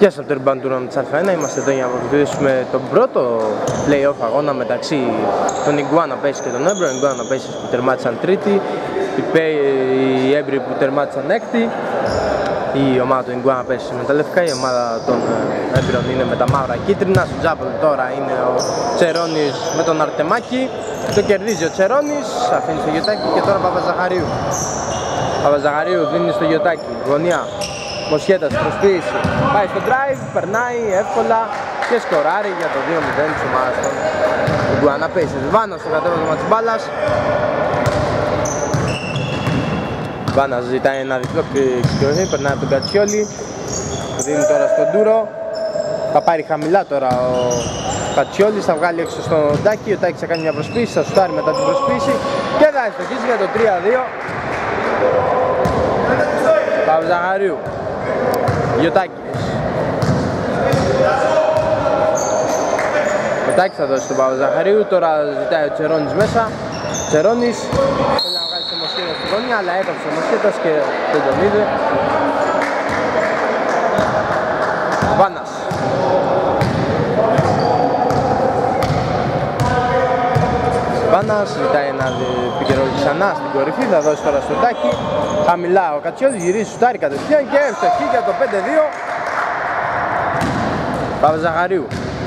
Γεια σας από το rebound tournament της Α1, είμαστε εδώ για να προχωρήσουμε τον πρώτο play-off αγώνα μεταξύ των Iguana Pacers και των Ebro. Οι Iguana Pacers που τερμάτισαν τρίτη, οι Ebro που τερμάτισαν έκτη. Η ομάδα των Iguana Pacers με τα λευκά, η ομάδα των Ebro είναι με τα μαύρα κίτρινα. Στο τζάμπολ τώρα είναι ο Τσερώνης με τον Αρτεμάκη. Το κερδίζει ο Τσερώνης, αφήνει στο Γιωτάκη και τώρα Παπαζαχαρίου. Παπαζαχαρίου δίνει στο Γιωτάκη, γωνιά. Μοσχέτας προσποίηση, πάει στο drive, περνάει εύκολα και σκοράρει για το 2-0 της ομάδας των Iguana Pacers. Βάνας στο κατέβασμα της μπάλας. Βάνας ζητάει ένα διπλό ξεκινήσει, περνάει από τον Κατσιόλη. Δίνει τώρα στον Ντούρο. Θα πάρει χαμηλά τώρα ο Κατσιόλης, θα βγάλει έξω στον Τάκη. Ο Τάκης θα κάνει μια προσποίηση, θα σουτάρει μετά την προσποίηση και θα ευστοχίσει για το 3-2. Παπαζαχαρίου. Γιωτάκης. Ο Τάκης θα δώσει τον Παπαζαχαρίου, τώρα ζητάει ο Τσερώνης μέσα. Τσερώνης θέλει να βγάλει στο Μοσχέτα στη γωνία, αλλά έκαψε ο Μοσχέτας και δεν τον είδε. Βάνας. Βάνας ζητάει ένα επικαιρόλι ξανά στην κορυφή, θα δώσει τώρα στον Τάκη. Χαμηλά ο Κατσιόλης γυρίζει, σουτάρει κατευθείαν και εύστοχη για το 5-2. Παπαζαχαρίου.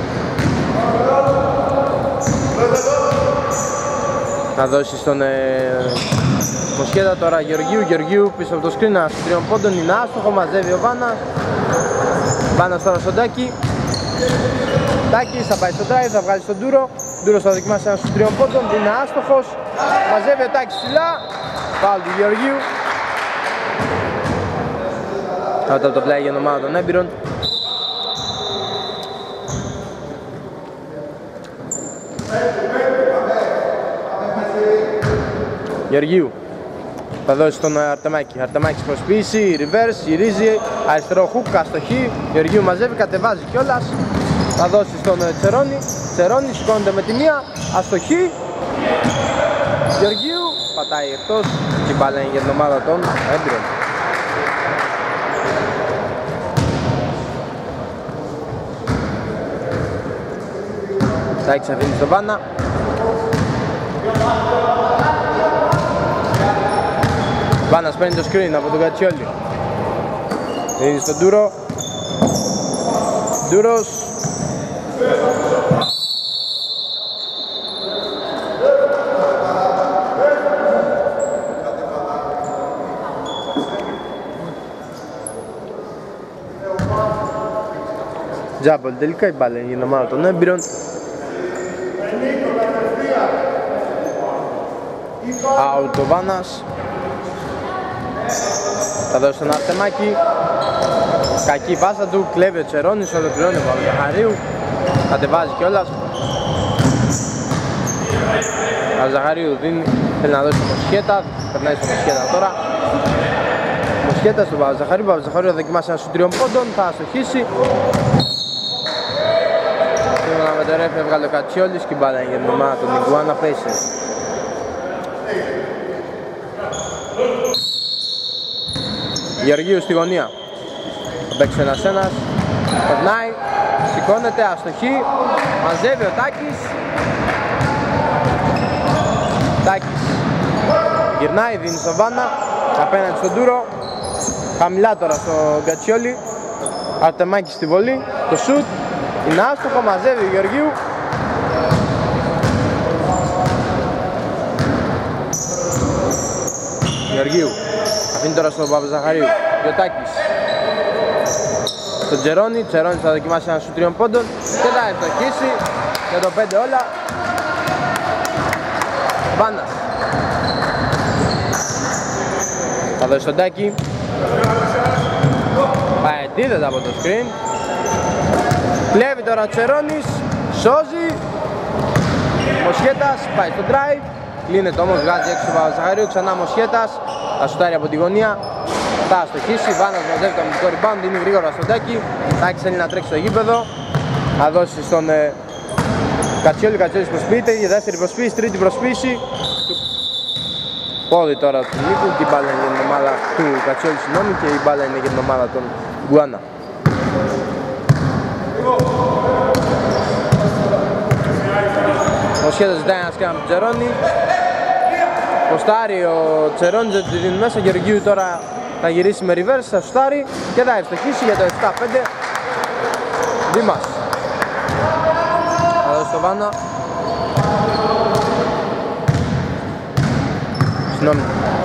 Να δώσει στον Μοσχέτα τώρα Γεωργίου πίσω από το screen, ένας τριών πόντων, είναι άστοχο, μαζεύει ο Βάνας. Βάνας τώρα στον Τάκη. Τάκης θα πάει στο drive, θα βγάλει στον Ντούρο. Ντούρος θα δοκιμάσει ένας στους τριών πόντων, είναι άστοχος. Μαζεύει ο Τάκης ψηλά. Φάουλ του Γεωργίου. Out από το play για την ομάδα των έμπειρων. Γεωργίου θα δώσει στον Αρτεμάκη. Αρτεμάκης προσποίηση, reverse, γυρίζει, αριστερό hook, αστοχή. Γεωργίου μαζεύει, κατεβάζει κιόλας. Θα δώσει στον Τσερώνη. Τσερώνη σηκώνεται με τη μία, αστοχή. Γεωργίου πατάει εκτός και η μπάλα είναι για την ομάδα των έμπειρων. Τάκης αφήνει στον Βάνα. Βάνας παίρνει το screen από τον Κατσιόλη. Δίνει στον Ντούρο. Ντούρος. Τζάμπολ τελικά η μπάλα είναι η ομάδα των έμπειρων. Out ο Βάνας. Θα δώσει τον Αρτεμάκη. Κακή πάσα του, κλέβει ο Τσερώνης, ολοκληρώνει ο Παπαζαχαρίου. Κατεβάζει κιόλας. Παπαζαχαρίου δίνει, θέλει να δώσει το Μοσχέτα. Περνάει στο Μοσχέτα τώρα. Μοσχέτα στον Παπαζαχαρίου. Παπαζαχαρίου θα δοκιμάσει ένα σου τριών πόντων, θα αστοχίσει. Σύμφωνα με το ρεφ έβγαλε ο Κατσιόλης και η μπάλα είναι για την ομάδα των Iguana Pacers. Γεωργίου στη γωνία. Θα παίξει ένας-ένας. Περνάει. Σηκώνεται. Αστοχή. Μαζεύει ο Τάκης. Τάκης. Γυρνάει. Δίνει στον Βάνα. Απέναντι στον Ντούρο. Χαμηλά τώρα στο Γκατσιόλι. Αρτεμάκη στη βολή. Το σουτ. Είναι άστοχο. Μαζεύει ο Γεωργίου. Γεωργίου. Αφήνει τώρα στον Παπαζαχαρίου. Γιωτάκης. Στον Τσερώνη. Τσερώνης θα δοκιμάσει ένα σου τριών πόντων και θα ευστοχίσει για το 5 όλα. Βάνας. Θα δώσει τον Τάκη. Πάει αντίθετα από το screen. Κλέβει τώρα ο Τσερώνης. Σώζει. Μοσχέτας. Πάει στο drive. Κλείνεται όμως, βγάζει έξω τον Παπαζαχαρίου. Ξανά Μοσχέτας. Θα σουτάρει από τη γωνία. Θα αστοχίσει. Βάνας μαζεύει το αμυντικό rebound. Είναι γρήγορα στον Τάκη. Τάκης θέλει να τρέξει στο γήπεδο. Θα δώσει στον Κατσιόλη. Κατσιόλης προσποιείται. Η δεύτερη προσποίηση. Τρίτη προσποίηση. Πόδι τώρα του Νίκου και η μπάλα είναι για την ομάδα του Κατσιόλη, συγγνώμη, και η μπάλα είναι για την ομάδα των Iguana. Ο Σχέτας ζητάει ένα σκράμ από τον Τζερόνι. Ποστάρει ο Τσερόνις, δεν τη δίνει μέσα. Γεωργίου τώρα θα γυρίσει με reverse, θα σουτάρει και θα ευστοχίσει για το 7-5. Δήμας. Θα δώσει το Βάνα. Συγγνώμη.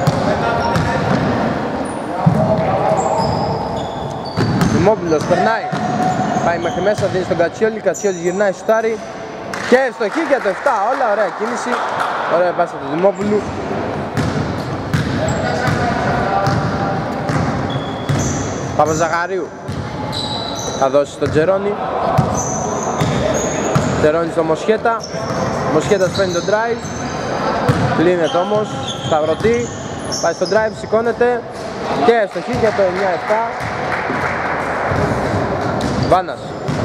Δημόπουλος περνάει. Πάει μέχρι μέσα, δίνει στον Κατσιόλη. Κατσιόλης γυρνάει, σουτάρει. Και ευστοχή για το 7. Όλα ωραία κίνηση. Ωραία πάσα του Δημόπουλου. Παπαζαχαρίου θα δώσει στον Τζερόνι. Τζερόνι στο Μοσχέτα. Μοσχέτας παίρνει τον drive. Κλείνεται όμως. Σταυρωτή. Πάει στο drive, σηκώνεται. Και ευστοχή για το 9-7. Βάνας.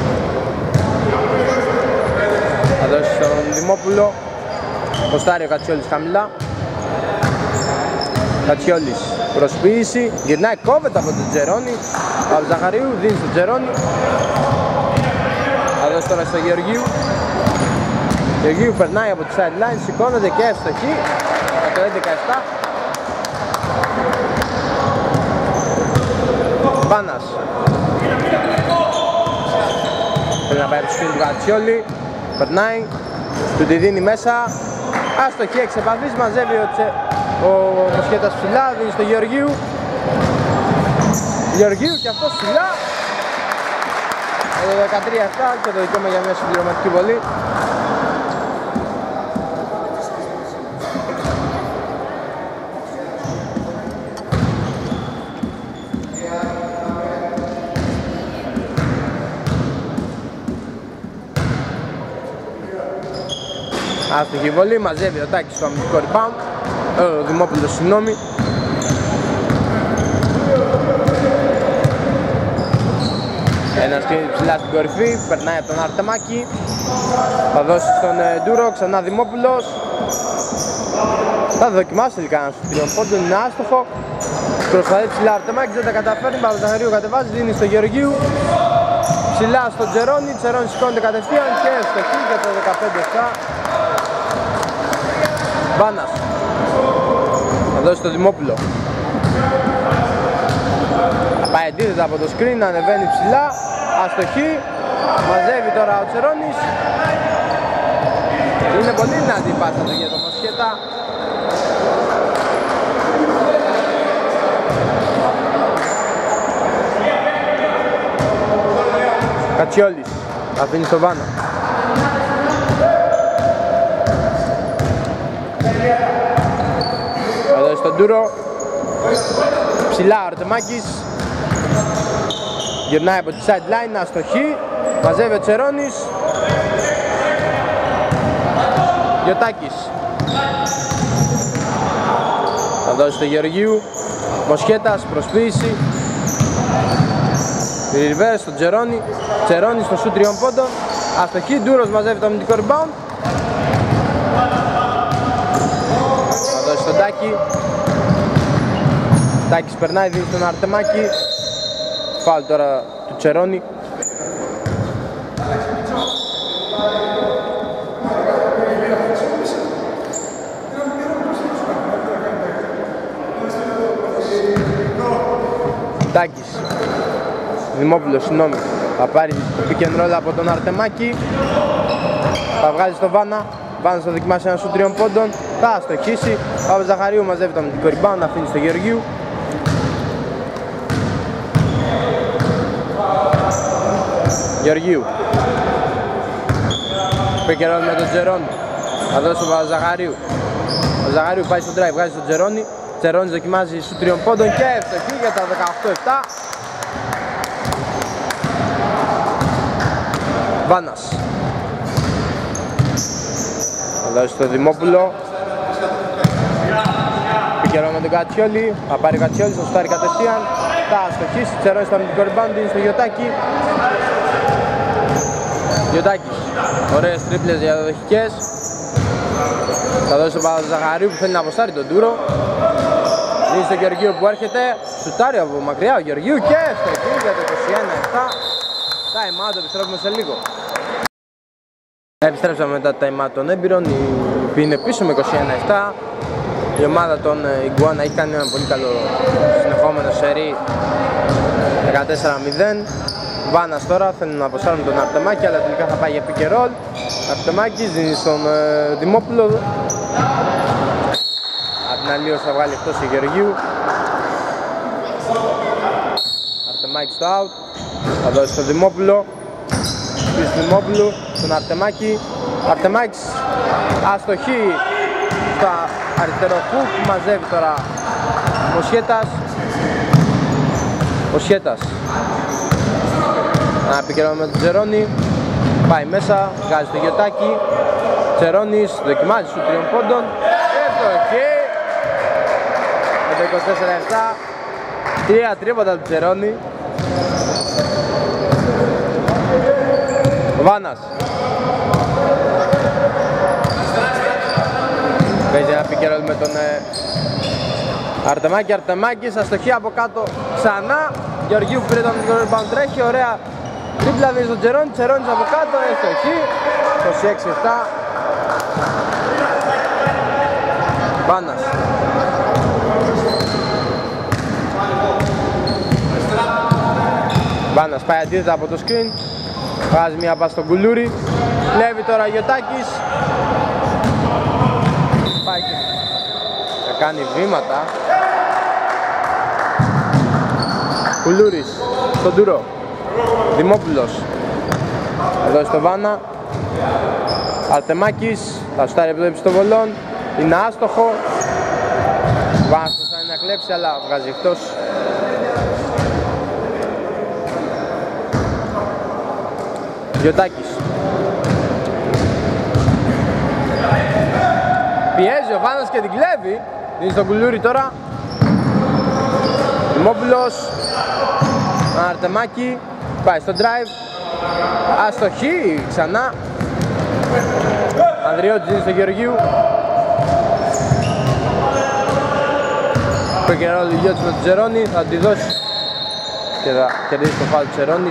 Θα δώσει στον Δημόπουλο. Ποστάρει ο Κατσιόλης χαμηλά. Κατσιόλης προσποίηση. Γυρνάει, κόβεται από τον Τζερόνι. Από Ζαχαρίου δίνει στον Τζερόνι. Θα δώσει τώρα στο Γεωργίου. Γεωργίου περνάει από τη sideline, σηκώνεται και εύστοχη. Για το 11-7. Βάνας. Πρέπει να πάει από το σκηνή του Κατσιόλη. Περνάει. Του τη δίνει μέσα. Άστοχη, εξ επαφής, μαζεύει ο Μοσχέτας ψηλά, δίνει στο Γεωργίου. Γεωργίου και αυτός ψηλά. Το 13-7 και το δικαίωμα για μια συμπληρωματική βολή. Άστοχη βολή, μαζεύει ο Τάκης στο αμυντικό rebound. Ο Δημόπουλος, συγγνώμη. Ένας κλείνει ψηλά στην κορυφή, περνάει από τον Αρτεμάκη. Θα δώσει στον Ντούρο, ξανά Δημόπουλος. Θα δοκιμάσει τελικά ένα στους τριών πόντων, είναι άστοχο. Προσπαθεί ψηλά Αρτεμάκης, δεν τα καταφέρνει. Παπαζαχαρίου κατεβάζει, δίνει στο Γεωργίου. Ψηλά στον Τζερόνι, Τζερόνι σηκώνεται κατευθείαν και ευστοχή για το 15-7. Βάνας. Θα δώσει το Δημόπουλο. Θα πάει αντίθετα από το screen, ανεβαίνει ψηλά. Αστοχή. Μαζεύει τώρα ο Τσερόνις. Είναι πολύ δυνατή η πάσα του για το Μοσχέτα. Κατσιόλης. Αφήνει στο Βάνα. Εδώ στον Ντούρο. Ψηλά ο Αρτεμάκης. Γυρνάει από τη sideline, αστοχή. Μαζεύει ο Τσερόνις. Γιωτάκης. Θα δώσει στο Γεωργίου. Μοσχέτας, προσποίηση. Ριβέρ στον Τζερόνι. Τσερόνι στο σουτ 3 πόντων. Αστοχή, Ντούρος μαζεύει το αμυντικό rebound. Θα δώσει στον Τάκη. Τάκης περνάει, δίνει στον Αρτεμάκη. Φάουλ τώρα του Τσερόνι. Τάκης. Δημόπουλος, συγγνώμη. Θα πάρει pick and roll από τον Αρτεμάκη. Θα βγάλει στο Βάνα. Βάνας θα δοκιμάσει ένα σου 3 πόντων. Θα αστοχίσει. Ο Ζαχαρίου μαζεύει το αμυντικό rebound. Αφήνει στο Γεωργίου. Γεωργίου. Pick and roll με τον Τζερόνι. Θα δώσει τον Ζαχαρίου. Ο Ζαχαρίου πάει στο drive, βγάζει τον Τζερόνι. Τσερόνις δοκιμάζει σου 3 πόντων και εύστοχη για τα 18-7. Βάνας. Θα δώσει το Δημόπουλο. Πικερό με τον Κατσιόλη. Θα πάρει ο Κατσιόλης, θα σουτάρει κατευθείαν. Θα αστοχίσει, Τσερόνις στο αμυντικό rebound, είναι στο Γιωτάκη. Γιωτάκης. Ωραίες τρίπλες διαδοχικές. Θα δώσει τον Παπαζαχαρίου που θέλει να αποστάρει τον Ντούρο. Είναι στο Γεωργίου που έρχεται. Σουτάρει από μακριά ο Γεωργίου και εύστοχη για το 21-7. Time out, επιστρέφουμε σε λίγο. Επιστρέψαμε μετά το time out των έμπειρων, που είναι πίσω με 21-7. Η ομάδα των Iguana έχει κάνει ένα πολύ καλό συνεχόμενο σερί 14-0. Βάνας τώρα θέλουν να αποσάρουν τον Αρτεμάκη, αλλά τελικά θα πάει για pick and roll. Αρτεμάκης δίνει στον Δημόπουλο. Απ' την άλλη θα βγάλει εκτός ο Γεωργίου. Αρτεμάκης στο out. Θα δώσει στον Δημόπουλο. Πίσω στον Δημόπουλο, στον Αρτεμάκη. Αρτεμάκης αστοχή στα αριστερό χουκ. Μαζεύει τώρα ο Σχέτας. Ο Σχέτας να επικαιρώνει με τον Τζερόνι. Πάει μέσα, βγάζει το Γιωτάκι. Τζερόνις δοκιμάζει σου 3 πόντων. Ευτοχή με το 24-7. 3 τρίποτα του Τζερόνι. Βάνας παίζει ένα πικερόλ με τον Αρτεμάκη. Αρτεμάκης αστοχή από κάτω ξανά. Γεωργίου που πήρε τον rebound, τρέχει ωραία τρίπλα, δίνει στον Τζερόνι. Τζερόνις από κάτω, αστοχή. 26-7. Βάνας Βάνας πάει αντίθετα από το screen. Βάζει μια πάση στον Κουλούρι. Κλέβει τώρα Γιωτάκης. Πάει και θα κάνει βήματα. Κουλούρης στον Τούρο. Δημόπουλος θα δώσει στο Βάνα. Αρτεμάκης θα σουτάρει από το επιστοβολόν. Είναι άστοχο. Βάνας προσπαθεί να κλέψει αλλά βγάζει εκτός. Γιωτάκης πιέζει ο Βάνας και την κλέβει. Δίνει στον Κουλούρι τώρα. Δημόπουλος. Αρτεμάκη πάει στο drive. Αστοχή ξανά. Ανδριώτης δίνει στον Γεωργίου. Πεκερόλ Λιγιώτης με τον Τζερόνι. Θα τη δώσει και θα κερδίσει το φάουλ του Τζερόνις.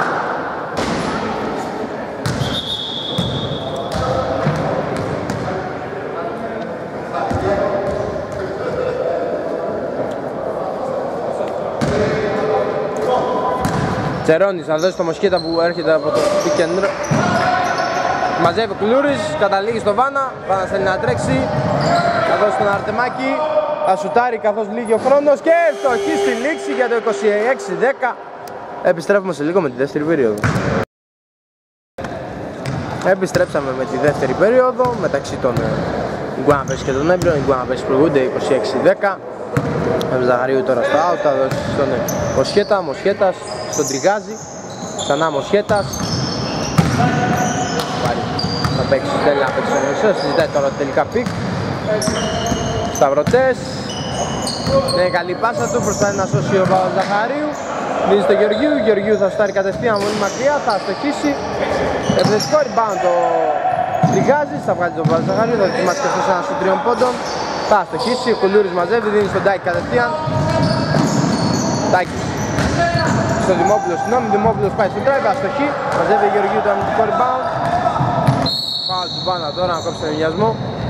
Τζερόνις θα δώσει το Μοσχέτα που έρχεται από το pick and roll. Μαζεύει ο Κουλούρης, καταλήγει στο Βάνα. Βάνας θέλει να τρέξει. Θα δώσει τον Αρτεμάκη. Θα σουτάρει καθώς λύγει ο χρόνος και φτωχή στη λήξη για το 26-10. Επιστρέφουμε σε λίγο με τη δεύτερη περίοδο. Επιστρέψαμε με τη δεύτερη περίοδο μεταξύ των Iguana και των έμπειρων. Οι Iguana προηγούνται 26-10. Ζαχαρίου τώρα στο out, θα δώσει στον Μοσχέτα. Μοσχέτας στον Τριγάζη. Ξανά Μοσχέτας. Θα παίξει τέλει να παίξει στον μισό. Συζητάει τώρα τελικά πικ. Σταυρωτές. Είναι καλή πάσα του, προσπαθεί να σώσει ο Ζαχαρίου. Δίνει στο Γεωργίου. Γεωργίου θα στάρει κατευθείαν πολύ μακριά, θα αστοχίσει. Επιθετικό rebound το Τριγάζης. Θα βγάλει τον Ζαχαρίου, θα δοκιμάσει και αυτός ένα σου 3 πόντων. Θα αστοχίσει, ο Κουλούρης μαζεύει, δίνει στον Τάκη κατευθείαν. Τάκης στον Δημόπουλο, συγγνώμη, Δημόπουλος πάει στον drive, αστοχή. Μαζεύει ο Γεωργίου το αμυντικό rebound. Πάω του Βάνα τώρα να κόψει τον ενδιασμό.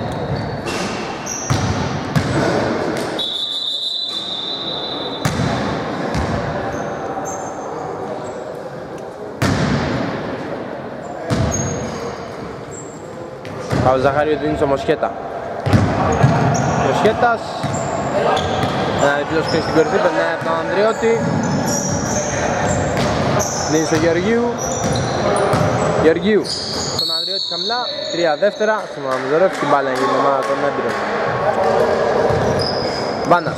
Ο Ζαχαρίου δίνει στο Μοσχέτα. Μοσχέτας. Ένα διπλό σκριν στην κορυφή, περνάει από τον Ανδριώτη. Δίνει στο Γεωργίου. Γεωργίου στον Ανδριώτη χαμηλά. 3 δεύτερα. Στον Μαμιδωρεύει την μπάλα για την ομάδα των έμπειρων. Βάνας.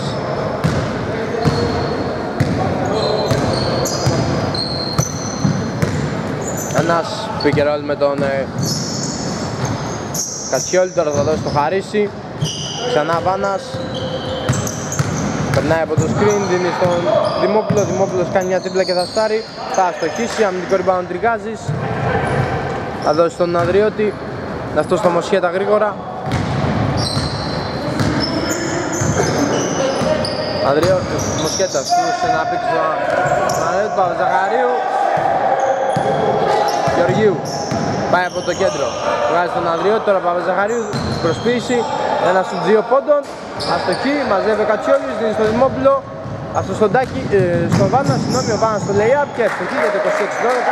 Ένας pick and roll με τον Κατσιόλη, τώρα θα δώσει το Χαρίσι. Ξανά Βάνας. Περνάει από το screen, δίνει στον Δημόπουλο. Δημόπουλος κάνει μια τρίπλα και θα στάρει. Θα αστοχίσει, αμυντικό rebound Τριγάζης. Θα δώσει στον Ανδριώτη. Αυτό στο Μοσχέτα γρήγορα. Ανδριώτης, Μοσχέτας, σε να πήξει τον Ανδριώτη Παπαζαχαρίου. Γεωργίου. Πάει από το κέντρο. Βγάζει τον Ανδριώτη, τώρα Παπαζαχαρίου. Προσποίηση. Ένα στους 2 πόντων. Αστοχή. Μαζεύει ο Κατσιόλης. Δίνει στο Δημόπουλο. Αυτό στον Τάκη. Στον Βάνα. Συγγνώμη, ο Βάνας στο lay-up. Και αστοχή για το 26-12.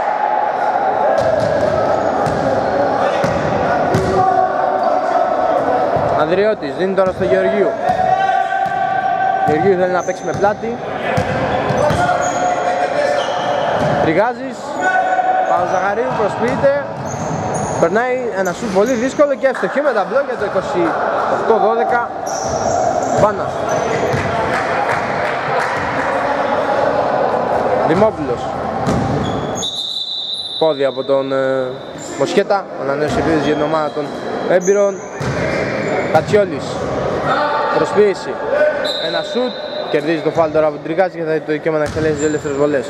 Ανδριώτης δίνει τώρα στο Γεωργίου. Γεωργίου θέλει να παίξει με πλάτη. Τριγάζης. Παπαζαχαρίου προσποιείται. Περνάει ένα σουτ πολύ δύσκολο και εύστοχη με τα μπλοκ για το 28-12. Βάνας. Δημόπουλος. Πόδι από τον Μοσχέτα. Ανανέωσε επίδεση για την ομάδα των έμπειρων. Κατσιόλης. Προσποίηση. Ένα σουτ. Κερδίζει το φάουλ τώρα από τον Τριγάζη και θα έχει το δικαίωμα να εκτελέσει τις ελεύθερες βολές.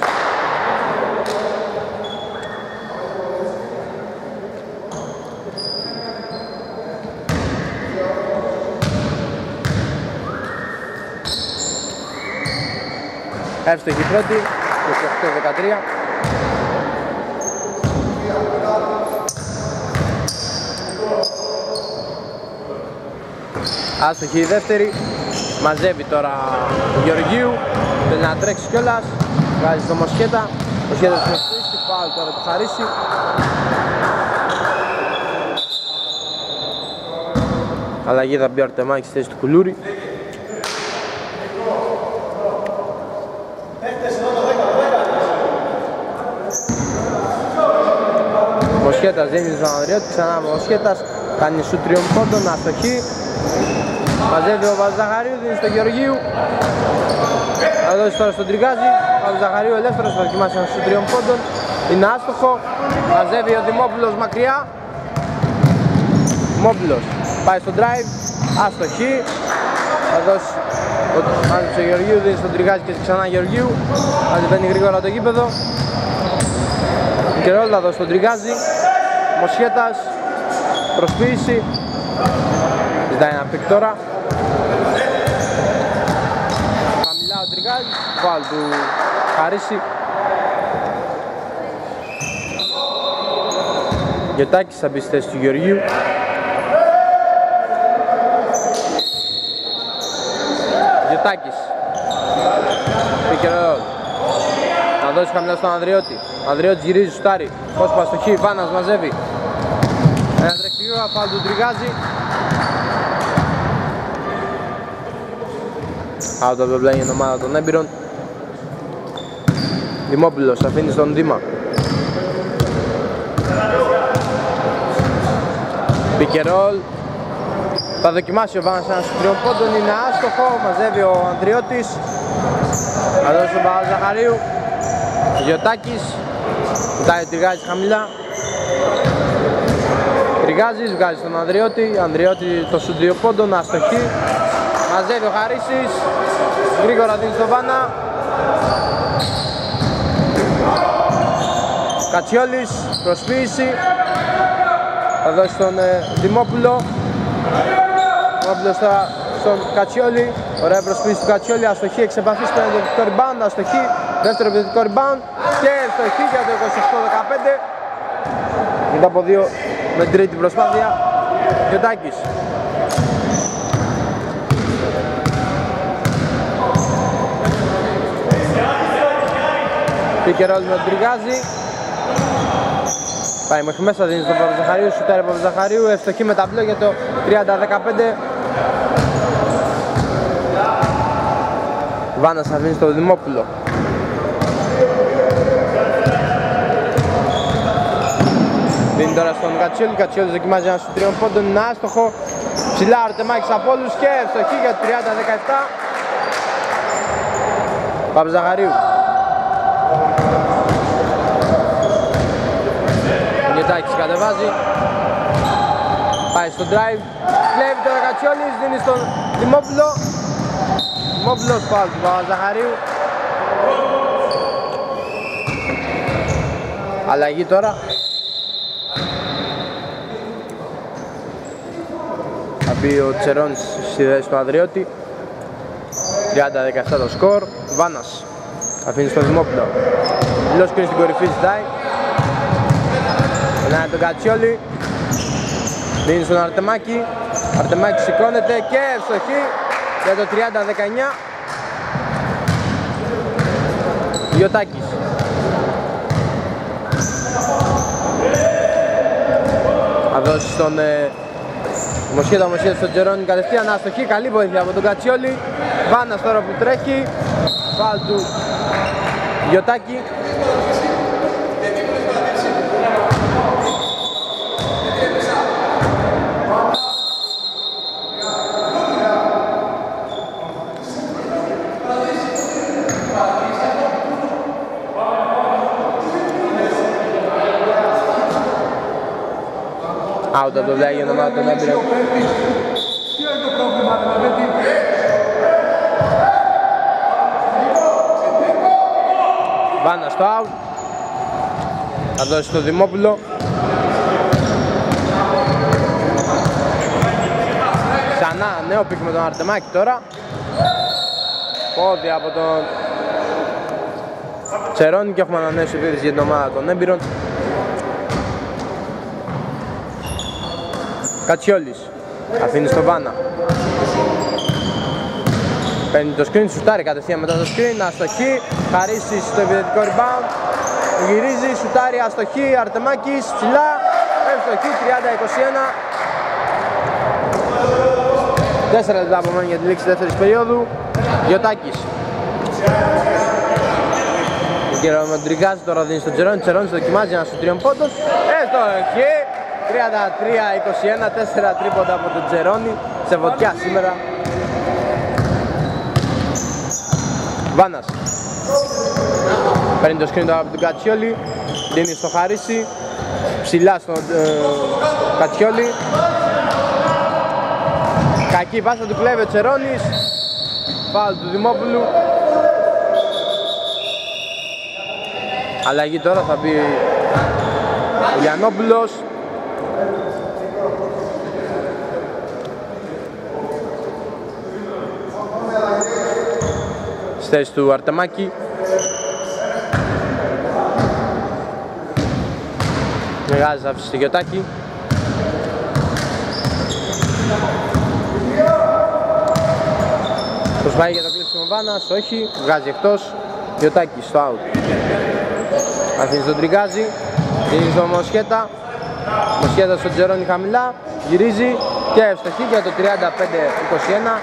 Εύστοχη πρώτη, 28-13. Άστοχη η δεύτερη. Μαζεύει τώρα ο Γεωργίου. Θέλει να τρέξει κιόλας. Βγάζει το Μοσχέτα. Ο Μοσχέτας προσθέσει. Φάουλ τώρα του Χαρίση. Αλλαγή θα μπει ο Αρτεμάκης στη θέση του Κουλούρη. Μοσχέτας δίνει στον Ανδριώτη, ξανά ο Μοσχέτας κάνει σου 3 πόντων, αστοχή. Μαζεύει ο Παπαζαχαρίου, δίνει στον Γεωργίου. Θα δώσει τώρα στον Τριγάζη. Ο Παπαζαχαρίου ελεύθερος, θα δοκιμάσει ένα σου 3 πόντων. Είναι άστοχο. Μαζεύει ο Δημόπουλος μακριά. Δημόπουλος πάει στο drive, αστοχή. Θα δώσει ο Γεωργίου, δίνει στον Τριγάζη και ξανά Γεωργίου. Ανεβαίνει γρήγορα το γήπεδο. Και ρόλα εδώ στον Τριγάζη. Μοσχέτας. Προσποίηση. Ζητάει ένα πικ τώρα. Χαμηλά ο Τριγάζης. Φάουλ του Χαρίση. Γετάκης θα μπει στη θέση του Γεωργίου. Γετάκης. Πικ ρόλ. Θα δώσει χαμηλά στον Ανδριώτη. Ανδριώτης γυρίζει, σουτάρει. Πώς αστοχή, Βάνας μαζεύει. Ένα τρεξιγείο, φάουλ του Τριγάζη. Out of the play η ομάδα των έμπειρων. Δημόπουλος αφήνει στον Δήμα. Pick and roll. Θα δοκιμάσει ο Βάνας ένα στους 3 πόντων, είναι άστοχο. Μαζεύει ο Ανδριώτης. Θα δώσει τον Παπαζαχαρίου. Γιωτάκης. Κοιτάει ο Τριγάζης χαμηλά. Τριγάζης βγάζει τον Ανδριώτη. Ανδριώτη το σου 2 πόντων, αστοχή. Μαζεύει ο Χαρίσης. Γρήγορα δίνει στον Βάνα. Κατσιόλης, προσποίηση. Θα δώσει στον Δημόπουλο. Δημόπουλος τώρα στον Κατσιόλη. Ωραία προσποίηση του Κατσιόλη. Αστοχή, εξ επαφής παίρνει το επιθετικό rebound. Αστοχή, δεύτερο επιθετικό rebound. Και αστοχή για το 28-15. Μετά από 2 με την τρίτη προσπάθεια. Γιωτάκης. Pick and roll με τον Τριγάζη. Πάει μέχρι μέσα, δίνει στον Παπαζαχαρίου, σουτάρει από Παπαζαχαρίου, ευστοχή με ταμπλό για το 30-15. Βάνας αφήνει στο Δημόπουλο. Δίνει τώρα στον Κατσιόλη, Κατσιόλης δοκιμάζει ένα σου 3 πόντων, είναι άστοχο. Ψηλά Αρτεμάκης από όλους και ευστοχή για το 30-17. Παπαζαχαρίου. Γετάκης κατεβάζει. Πάει στο drive. Κλέβει τώρα Κατσιόλης, δίνει στον Δημόπουλο. Δημόπουλος φάουλ του Παπαζαχαρίου. Αλλαγή τώρα. Θα μπει ο Τσερώνης στη θέση του Ανδριώτη. 30-17 το σκορ. Βάνας αφήνει στον Δημόπουλο. Λόσκινη στην κορυφή ζητάει. Περνάει τον Κατσιόλη. Δίνει στον Αρτεμάκη. Αρτεμάκη σηκώνεται και ευστοχή για το 30-19. Γιωτάκης. Θα δώσει στον Μοσχέτα στον Τζερόνι κατευθείαν αστοχή. Καλή βοήθεια από τον Κατσιόλη. Βάνας τώρα που τρέχει. Φάουλ του Γιωτάκη. Out από το βλάγιο ομάδα των Έμπειρων. Βάνα στο out. Θα δώσει το Δημόπουλο. Ξανά νέο πικ με τον Αρτεμάκη τώρα. Πόδι από τον Τσερόνι και έχουμε ανανέωση επίθεση για την ομάδα των Έμπειρων. Κατσιόλης αφήνει στο Βάνα. Παίρνει το screen, σουτάρει κατευθείαν μετά το screen, αστοχή. Χαρίσεις στο επιθετικό rebound. Γυρίζει, σουτάρει, αστοχή. Αρτεμάκης, ψηλά. Ευστοχή, 30-21. 4 λεπτά απομένουν για τη λήξη δεύτερης περίοδου. Γιωτάκης. Ο Μοντριγκάζ τώρα δίνει στον Τζερόνι. Τζερόνι δοκιμάζει ένα σου τριών πόντος. Ευστοχή. 33-21, 4 τρίποντα από τον Τζερόνι, σε φωτιά σήμερα. Βάνας. Παίρνει το screen τώρα από τον Κατσιόλη, δίνει στο Χαρίση, ψηλά στον Κατσιόλη. Κακή πάσα του κλέβει ο Τσερόνις, φάουλ του Δημόπουλου. Αλλαγή τώρα θα μπει ο Γιαννόπουλος. Στη θέση του Αρτεμάκη. Μεγάλη άφηση στη Γιωτάκη. Προσπαθεί για το κλείψιμο Βάνας, όχι, βγάζει εκτός. Γιωτάκη στο out. Αφήνει στον Τριγκάζη, δίνει στον Μοσχέτα. Μοσχέτα στον Τζερόνι χαμηλά, γυρίζει και ευστοχή για το 35-21.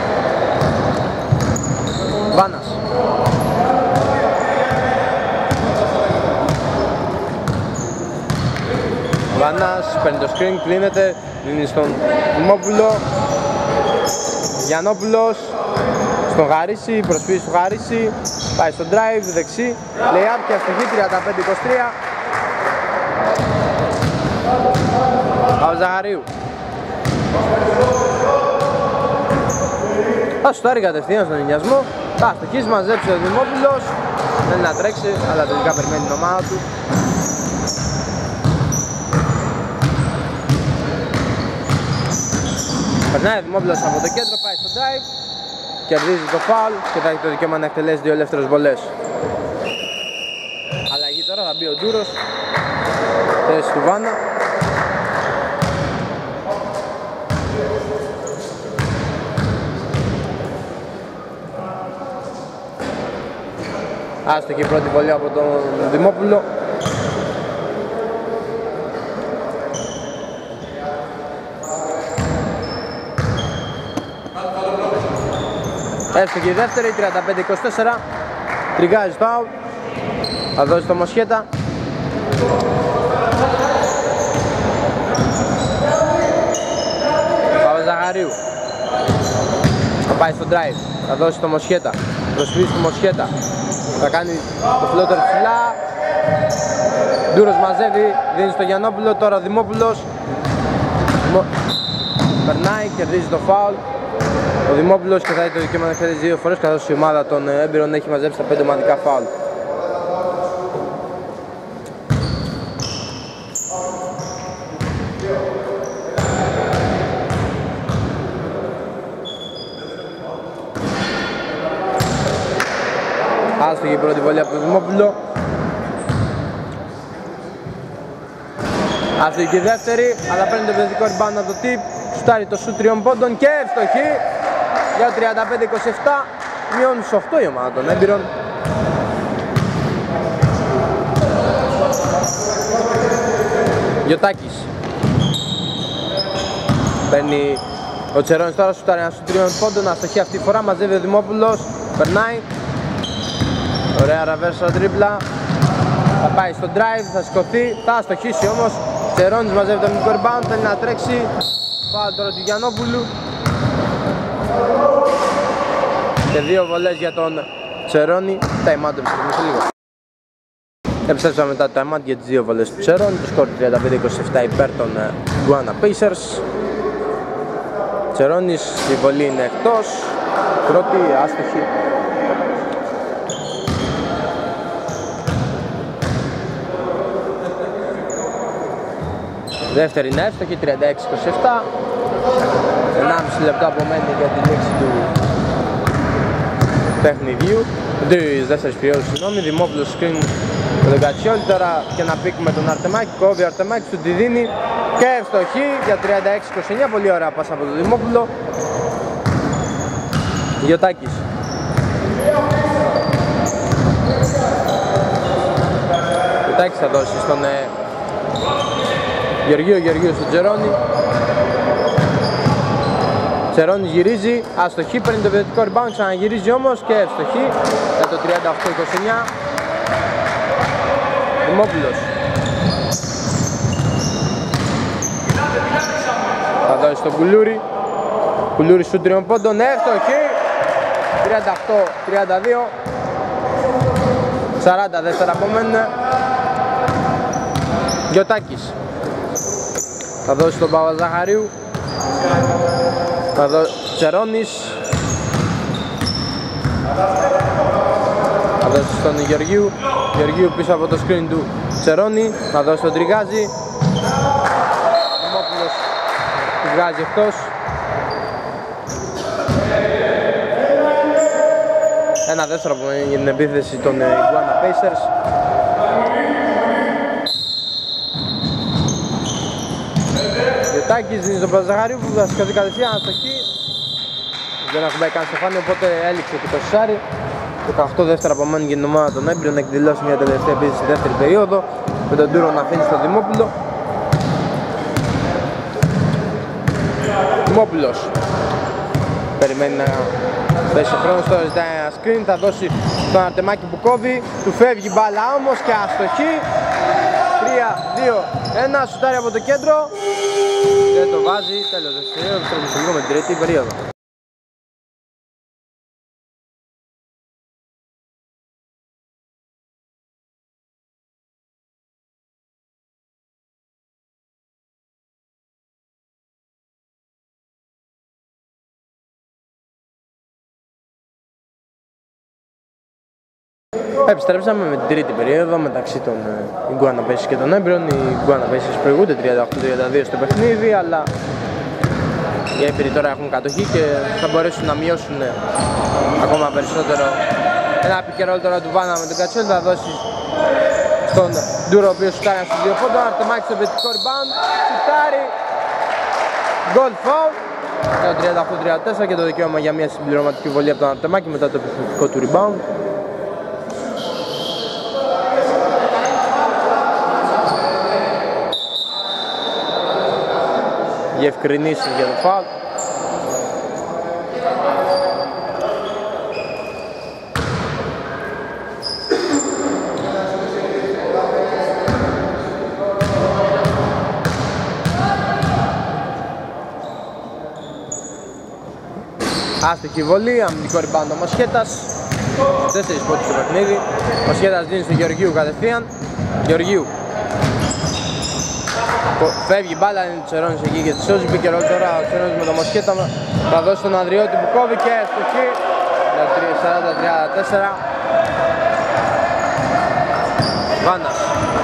Βάνας. Βάνας παίρνει το screen, κλείνεται, δίνει στον Δημόπουλο. Γιαννόπουλος στον Χαρίση, προσπίζει στο Χαρίση, πάει στο drive, δεξί, lay-up και αστοχή 35-23. Ζαχαρίου. Θα σουτάρει κατευθείαν στον ενιασμό. Θα αστοχίσει, μαζέψει ο Δημόπουλος. Θέλει να τρέξει, αλλά τελικά περιμένει την ομάδα του. Περνάει ο Δημόπουλος από το κέντρο, πάει στο drive. Κερδίζει το foul και θα έχει το δικαίωμα να εκτελέσει δύο ελεύθερες βολές. Αλλαγή τώρα, θα μπει ο Ντούρος. Θέση του Βάνα. Άστοχη η πρώτη βολή από τον Δημόπουλο. Έστοχη η δεύτερη, 35-24. Τριγκάζει στο out. Θα δώσει το Μοσχέτα. Παπαζαχαρίου. Θα πάει στο drive. Θα δώσει το Μοσχέτα. Προσφύγει στο Μοσχέτα. Θα κάνει το φλότερ ψηλά. Ντούρος μαζεύει, δίνει στο Γιαννόπουλο. Τώρα Δημόπουλος περνάει, κερδίζει το φάουλ ο Δημόπουλος και θα έχει το δικαίωμα να εκτελέσει δύο φορές, καθώς η ομάδα των έμπειρων έχει μαζέψει τα 5 ομαδικά φάουλ. Άστοχη η πρώτη βολή από τον Δημόπουλο. Αστοχή δεύτερη, αλλά παίρνει το επιθετικό rebound από το tip. Σουτάρει το σουτ 3 πόντων και ευστοχή για 35-27. Μειώνει στους 8 η ομάδα των έμπειρων. Γιωτάκης. Παίρνει ο Τσερώνης τώρα, σουτάρει ένα σουτ 3 πόντων. Αστοχή αυτή τη φορά, μαζεύει ο Δημόπουλος. Περνάει. Ωραία reverse τρίπλα. Θα πάει στο drive, θα σηκωθεί, θα αστοχίσει όμως. Τσερώνης μαζεύει το μικρό rebound, θέλει να τρέξει. Φάουλ τώρα του Γιαννόπουλου. Και 2 βολές για τον Τσερώνη. Time out σε λίγο. Επιστρέψαμε μετά το time out για τις 2 βολές του Τσερώνη. Το σκορ 35-27 υπέρ των Iguana Pacers. Τσερώνης, η βολή είναι εκτός. Πρώτη, άστοχη. Δεύτερη είναι εύστοχη, 36-27. 1,5 λεπτό απομένει για τη λήξη του παιχνιδιού. Της δεύτερης περίοδου, συγγνώμη. Δημόπουλος screen με τον Κατσιόλη. Τώρα και να πήκουμε τον Αρτεμάκη. Κόβει ο Αρτεμάκης, του τη δίνει και ευστοχή για 36-29. Πολύ ωραία πάσα από τον Δημόπουλο. Γιωτάκης. Γιωτάκης θα δώσει στον Γεωργίου στον Τσερώνη. Τσερώνης γυρίζει, αστοχή, παίρνει το επιθετικό rebound, ξαναγυρίζει όμως και ευστοχή για το 38-29. Δημόπουλος. Θα δώσει στον Κουλούρη. Κουλούρη σου 3 πόντων, εύστοχη. 38-32. 40 δεύτερα απομένουν. Γιωτάκης. Θα δώσει τον Παπαζαχαρίου. Θα δώσει Τσερώνης. Θα δώσει στον Γεωργίου. Γεωργίου πίσω από το screen του Τσερώνη. Θα δώσει τον Τριγάζη. Δημόπουλος τη βγάζει εκτός. Ένα δεύτερο που είναι για την επίθεση των Iguana Pacers. Γιωτάκης δίνει στον Παζαχαρίου που θα σηκωθεί κατευθείαν αστοχή. Δεν έχουν πάει καν στο φάνη, οπότε έλειξε και το σάρι. 18 δεύτερα απομένουν για την ομάδα των έμπειρων να εκδηλώσει μια τελευταία επίθεση στη δεύτερη περίοδο. Με τον Τούρο να αφήνει στο Δημόπουλο. Δημόπουλος περιμένει να πέσει ο χρόνος, τώρα ζητάει ένα screen, θα δώσει τον Αρτεμάκη που κόβει. Του φεύγει μπάλα όμως και αστοχή. 3-2-1, σουτάρει από το κέντρο και το βάζει. Τέλος της περίοδου, τρέχει λίγο με την τρίτη περίοδο. Επιστρέψαμε με την τρίτη περίοδο μεταξύ των Iguana Pacers και των έμπειρων. Οι Iguana Pacers προηγούνται 38-32 στο παιχνίδι, αλλά οι έμπειροι τώρα έχουν κατοχή και θα μπορέσουν να μειώσουν ακόμα περισσότερο. Ένα πικερόλ τώρα του Βάνα με τον Κατσιόλ, θα δώσει στον Ντούρο ο οποίος σουτάρει στους 2 πόντων. Αρτεμάκης στο επιθετικό rebound, σουτάρει, goal foul. Το 38-34 και το δικαίωμα για μια συμπληρωματική βολή από τον Αρτεμάκη μετά το επιθετικό του rebound. Διευκρινήσεις για το φάουλ. Άστοχη βολή, αμυντικό rebound ο Μοσχέτας. 4 πόντους στο παιχνίδι. Ο Μοσχέτας δίνει στο Γεωργίου κατευθείαν. Γεωργίου. Φεύγει μπάλα, είναι ο Τσερώνης εκεί και τη σώζει. Μπήκε ρόλ τώρα ο Τσερώνης με το Μοσχέτα. Θα δώσει τον Ανδριώτη που κόβει και αστοχή για 40-34. Βάνας.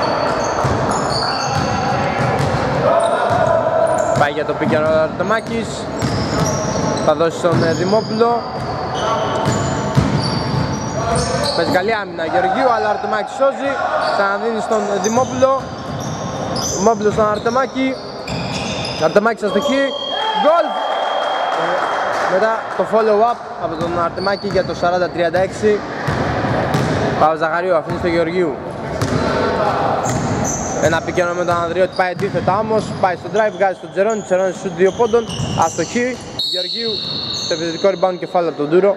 Πάει για το πίκε ρόλ ο Αρτεμάκης. Θα δώσει στον Δημόπουλο. Παίζει καλή άμυνα Γεωργίου, αλλά ο Αρτεμάκης σώζει. Ξαναδίνει στον Δημόπουλο. Μόμπλος στον Αρτεμάκη. Αρτεμάκης αστοχή. Γκολ! Μετά το follow-up από τον Αρτεμάκη για το 40-36. Παπαζαχαρίου αφήνει στο Γεωργίου. Ένα πικένο με τον Ανδριώτη, πάει αντίθετα όμως. Πάει στο drive, βγάζει στον Τζερόνι. Τζερόνι σουτ 2 πόντων. Αστοχή. Γεωργίου στο επιθετικό rebound κεφάλαιο από τον Ντούρο.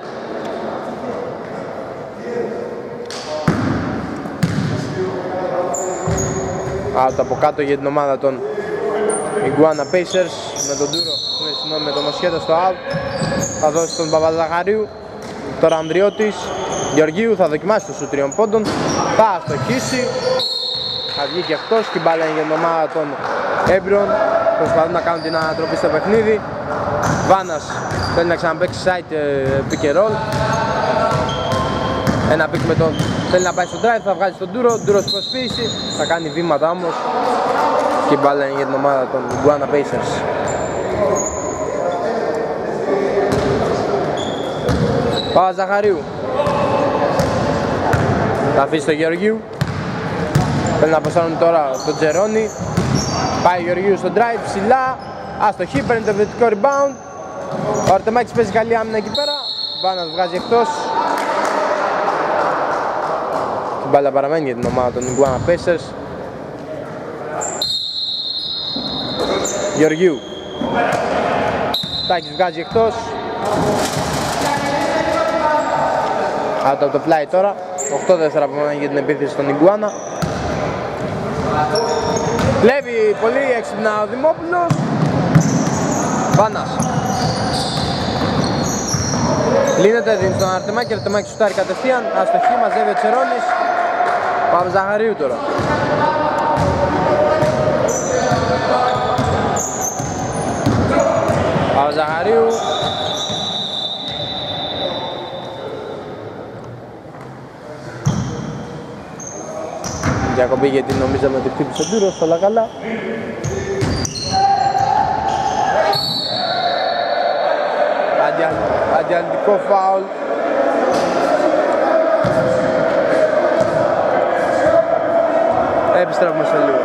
Out από κάτω για την ομάδα των Iguana Pacers με τον Ντούρο, με τον Μοσχέτα στο out. Θα δώσει τον Παπαζαχαρίου. Τώρα Ανδριώτης. Γεωργίου θα δοκιμάσει το σου 3 πόντων. Θα αστοχίσει. Θα βγει και εκτός και η μπάλα είναι για την ομάδα των έμπειρων. Προσπαθούν να κάνουν την ανατροπή στο παιχνίδι. Βάνας θέλει να ξαναπαίξει side pick and roll. Ένα pick με τον... Θέλει να πάει στο drive, θα βγάλει στον Ντούρο. Ντούρος προσποίηση, θα κάνει βήματα όμως. Και η μπάλα είναι για την ομάδα των Iguana Pacers. Παπαζαχαρίου. Θα αφήσει το Γεωργίου. Θέλει να αποστάνουν τώρα τον Τζερόνι. Πάει ο Γεωργίου στο drive, ψηλά. Αστοχή, παίρνει το επιθετικό rebound. Ο Αρτεμάκης παίζει καλή άμυνα εκεί πέρα. Βάνας βγάζει εκτός. Την μπάλα παραμένει για την ομάδα των Iguana Pacers. Γεωργίου. Τάκης βγάζει εκτός. Out από το fly τώρα. 8 δεύτερα απομένει για την επίθεση των Iguana. Βλέπει πολύ έξυπνα ο Δημόπουλος. Βάνας. Λύνεται, δίνει στον Αρτεμάκη, Αρτεμάκη σουτάρει κατευθείαν. Αστοχή, μαζεύει ο Τσερόνης. Παπαζαχαρίου τώρα. Παπαζαχαρίου. Διακοπή γιατί νομίζαμε ότι χτύπησε ο Ντούρος, όλα καλά. Αντιαλυτικό φάουλ. Επιστρέφουμε σε λίγο.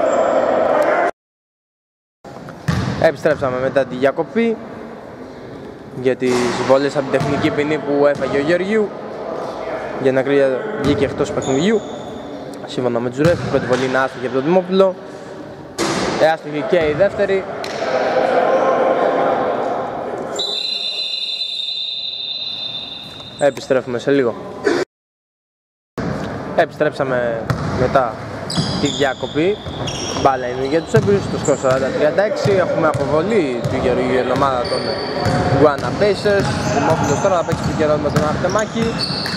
Επιστρέψαμε μετά τη διακοπή για τις βολές από την τεχνική ποινή που έφαγε ο Γεωργίου. Για να βγήκε εκτός παιχνιδιού. Σύμφωνα με τους ρεφ, η πρώτη βολή είναι άστοχη από τον Δημόπουλο. Άστοχη και η δεύτερη. Επιστρέφουμε σε λίγο. Επιστρέψαμε μετά τη διακοπή. Μπάλα είναι για τους έμπειρους, το σκορ 40-36. Έχουμε αποβολή του Γεωργίου για την ομάδα των Iguana Pacers. Δημόπουλος τώρα θα παίξει την καιρό με τον Αρτεμάκη.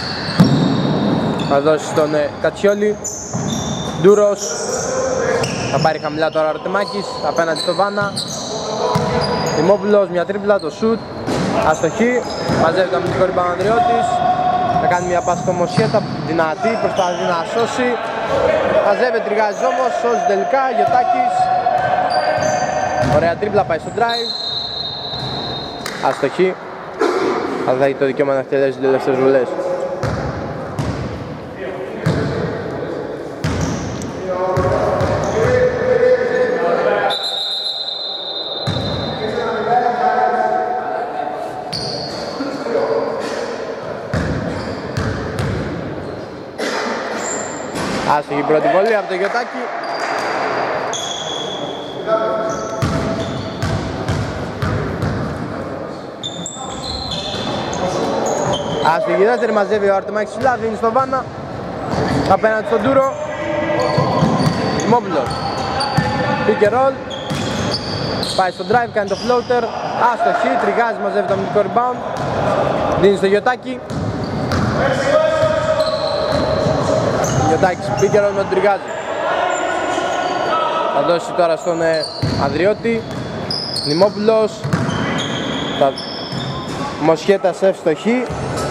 Θα δώσει στον Κατσιόλη. Ντούρος. Θα πάρει χαμηλά τώρα ο Αρτεμάκης απέναντι στο Βάνα. Δημόπουλος, μια τρίπλα, το σουτ. Αστοχή. Μαζεύει το αμυντικό rebound Ανδριώτης. Θα κάνει μια πάση στο Μοσχέτα, δυνατή, προσπαθεί να σώσει. Μαζεύει, τριγάζει όμως, σώζει τελικά, Γιωτάκης. Ωραία τρίπλα, πάει στο drive. Αστοχή. Αλλά θα έχει το δικαίωμα να εκτελέσει τις τελευταίες βολές. Άστοχη η πρώτη βολή από το Γιωτάκη. Άστοχη η δεύτερη, μαζεύει ο Αρτεμάκης ψηλά, δίνει στο Βάνα. Απέναντι στον Ντούρο. Δημόπουλος. Pick and roll. Πάει στο drive, κάνει το floater. Άστοχη, τριγάζει, μαζεύει το αμυντικό rebound. Δίνει στο Γιωτάκη. Γιωτάκης, pick and roll με τον τριγάζει. Θα δώσει τώρα στον Ανδριώτη. Δημόπουλος. Μοσχέτας εύστοχη.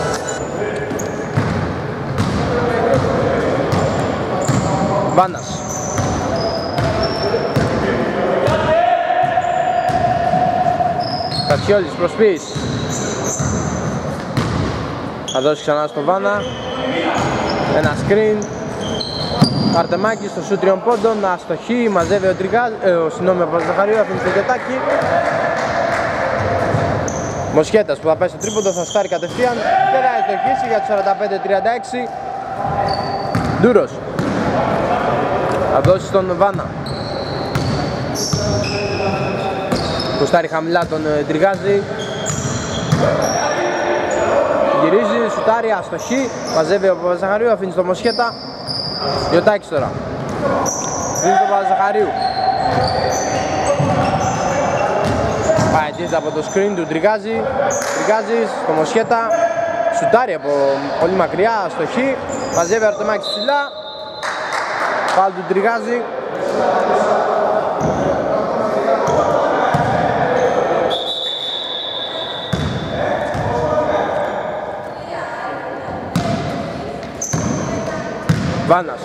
Βάνας. Κατσιόλης προσποίηση. Θα δώσει ξανά στο Βάνα. Ένα screen. Αρτεμάκης στο σουτ 3 πόντων, αστοχή, μαζεύει ο Παπαζαχαρίου, αφήνει το Γιωτάκη. Μοσχέτας που θα πάει στο τρίποντο, θα στάρει κατευθείαν και θα αστοχίσει για τους 45-36. Ντούρος θα δώσει στον Βάνα. Κουστάρει χαμηλά τον Τριγάζη. Γυρίζει, σουτάρει, αστοχή, μαζεύει ο Παπαζαχαρίου, αφήνει στο Μοσχέτα. Γιωτάκης τώρα. Δίνει τον Παπαζαχαρίου. Πάει από το screen του Τριγάζη. Τριγάζης στο Μοσχέτα. Σουτάρει από πολύ μακριά, αστοχή. Μαζεύει Αρτεμάκης ψηλά. Πάλι του Τριγάζη. Βάνας.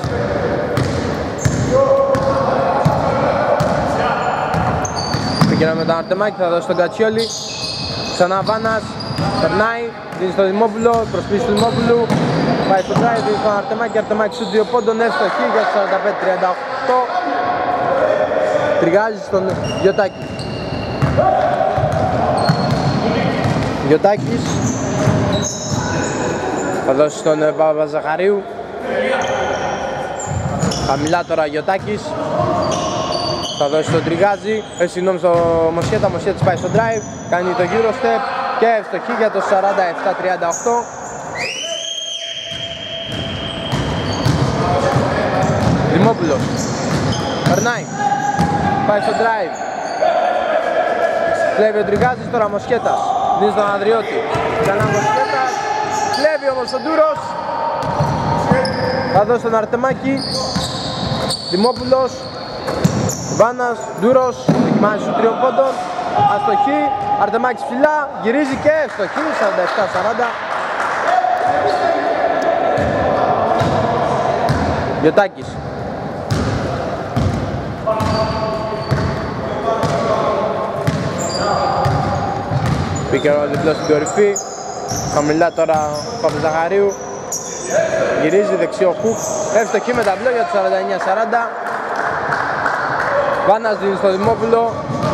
Πήγαινα με τον Αρτεμάκη, θα δώσει τον Κατσιόλη. Ξανά Βάνας, περνάει, δίνει στον Δημόπουλο, προσπίσει του Δημόπουλου. Πάει στο drive, δίνει στον Αρτεμάκη, Αρτεμάκη σου 2 πόντων, εύστοχη για τους 45-38. Τριγάζει στον Γιωτάκη. Γιωτάκης θα δώσει στον Παπαζαχαρίου. Χαμηλά τώρα Γιωτάκης. Θα δώσει στον Τριγάζη, συγγνώμη στο Μοσχέτα, Μοσχέτας πάει στο drive, κάνει το γύρο step και ευστοχή για το 47-38. Δημόπουλος, περνάει, πάει στο drive, κλέβει ο Τριγάζης, τώρα Μοσχέτας, δίνει στον Ανδριώτη, ξανά Μοσχέτας, κλέβει όμως τον Ντούρος, θα δώσει τον Αρτεμάκη, Δημόπουλος, Βάνας, Ντούρος, δοκιμάζει σου 3 πόντων, αστοχή, Αρτεμάκης ψηλά, γυρίζει και αστοχή, 47-40. Γιωτάκης. Πήγε ο διπλός στην κορυφή, χαμηλά τώρα ο Παπαζαχαρίου, γυρίζει δεξιό χουκ, εύστοχη με ταμπλό για τους 49-40. Βάνας δίνει στο Δημόπουλο.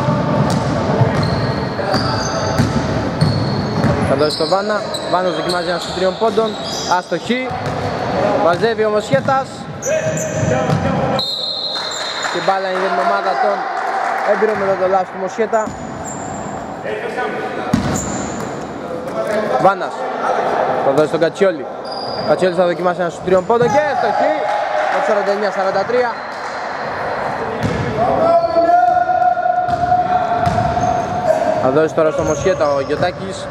Θα δώσει στο Βάνα. Βάνας δοκιμάζει ένα σου 3 πόντων. Αστοχή. Μαζεύει ο Μοσχέτας. Και μπάλα είναι για την ομάδα των έμπειρων μετά το λάθος του Μοσχέτα. Βάνας θα δώσει στον Κατσιόλη. Κατσιόλης θα δοκιμάσει ένα σου 3 πόντων και αστοχή. Το 49-43. Θα δώσει τώρα στο Μοσχέτα ο Γιωτάκης.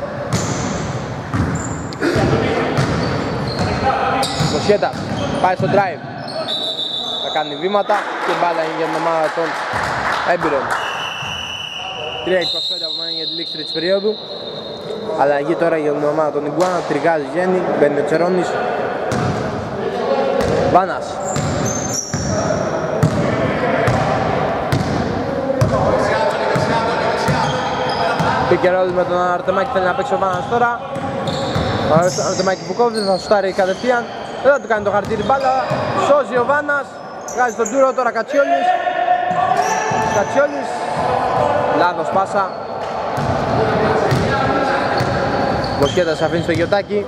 Μοσχέτα πάει στο drive. Θα κάνει βήματα και μπάλα είναι για την ομάδα των έμπειρων. 3-25 απομένει για τη λήξη τρίτης περίοδου. Αλλαγή τώρα για την ομάδα των Ιγκουάνα. Τριγάζει Γέννη, μπαίνει ο Τσερώνης. Βάνας. Πήκε ρόλι με τον Αρτεμάκη, θέλει να παίξει ο Βάνας τώρα. Ο Αρτεμάκη που κόβει, θα σουτάρει κατευθείαν. Δεν θα του κάνει το χαρτίρι μπάλα. Σώζει ο Βάνας. Βγάζει τον Ντούρο τώρα Κατσιόλης. Κατσιόλης. Λάθος πάσα. Μοσχέτας αφήνει στο Γιωτάκη.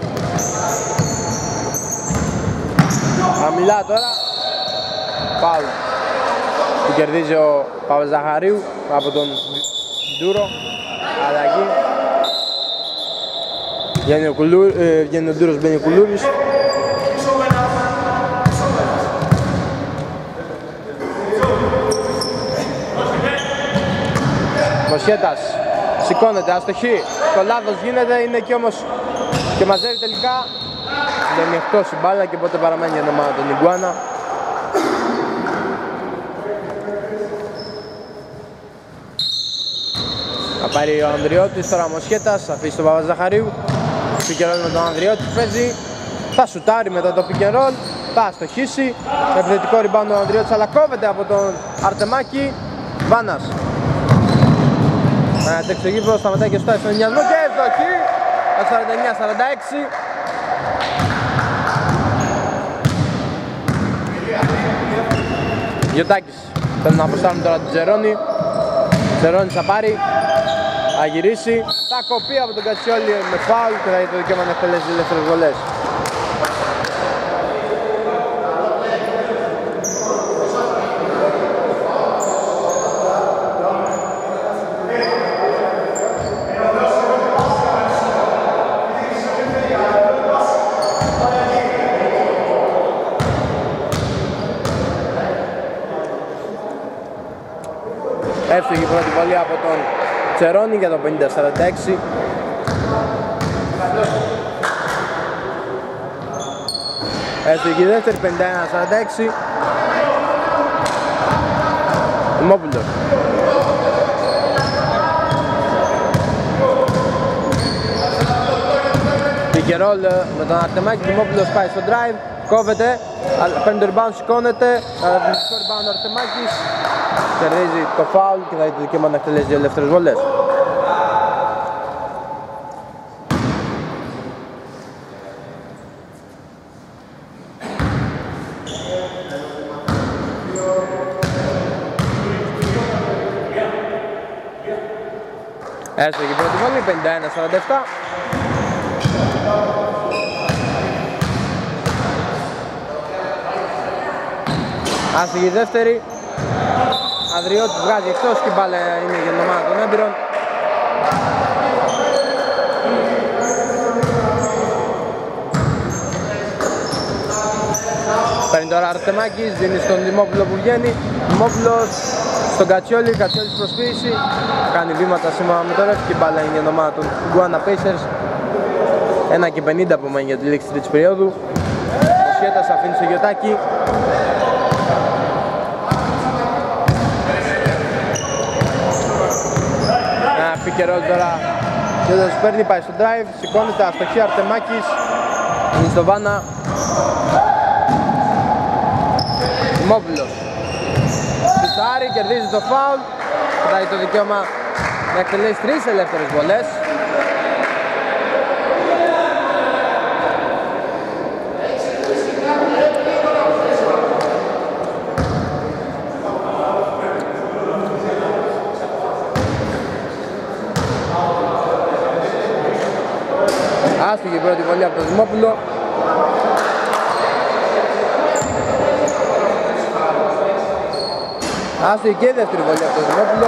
Χαμηλά τώρα. Πάουλ. Που κερδίζει ο Παπαζαχαρίου από τον Ντούρο. Αλλαγή. Βγαίνει ο Ντούρος, μπαίνει ο Κουλούρης. Μοσχέτας σηκώνεται, αστοχή. Το λάθος γίνεται, είναι εκεί όμως και μαζεύει τελικά. Δεν είναι εκτός η μπάλα και οπότε παραμένει η ομάδα των Ιγκουάνα. Θα πάρει ο Ανδριώτης, τώρα ο Μοσχέτας, θα αφήσει τον Παπαζαχαρίου. Pick and roll με τον Ανδριώτη, παίζει. Θα σουτάρει μετά το pick and roll. Θα αστοχίσει. Με επιθετικό rebound ο Ανδριώτης, αλλά κόβεται από τον Αρτεμάκη. Βάνας. Να τρέξει το γήπεδο, σταματάει και στάει στον ενιασμό και ευδοχή. 49-46. Γιωτάκης θέλουν να αποστάρουν τώρα τον Τζερόνι. Τζερόνις θα πάρει, θα γυρίσει, θα κοπεί από τον Κατσιόλη με φάουλ και θα έχει το δικαίωμα να εκτελέσει τις ελεύθερες βολές. Εύστοχη πρώτη βολή από τον Τσερόνι για το 50-46. Εύστοχη δεύτερη, 51-46. Δημόπουλος. Pick and roll με τον Αρτεμάκη. Δημόπουλος πάει στο drive, κόβεται, παίρνει το rebound, σηκώνεται, το rebound ο Αρτεμάκης. Κερδίζει το φάουλ και θα έχει το δικαίωμα να εκτελέσει δύο ελεύθερες βολές. Έστω και η πρώτη βολή, 51-47. Άστιγη δεύτερη. Ανδριώτης βγάζει εκτός και η μπάλα είναι για την ομάδα των έμπειρων. Παίρνει τώρα Αρτεμάκης, δίνει στον Δημόπουλο που βγαίνει. Δημόπουλος στον Κατσιόλη, Κατσιόλης προσποίηση. Κάνει βήματα σήμερα με το ρεφ και η μπάλα είναι για την ομάδα των Iguana Pacers. 1:50 απομένει για τη λήξη της περίοδου. Ο Σχέτας αφήνει στο Γιωτάκι. Pick and roll τώρα, Γιώτας παίρνει, πάει στο drive, σηκώνεται, αστοχή Αρτεμάκης, είναι στο Βάνα. Δημόπουλος σουτάρει, κερδίζει το φάουλ και θα έχει το δικαίωμα να εκτελέσει 3 ελεύθερες βολές. Άστιγη η πρώτη βολή από τον Δημόπουλο. Άστιγη και η δεύτερη βολή από τον Δημόπουλο.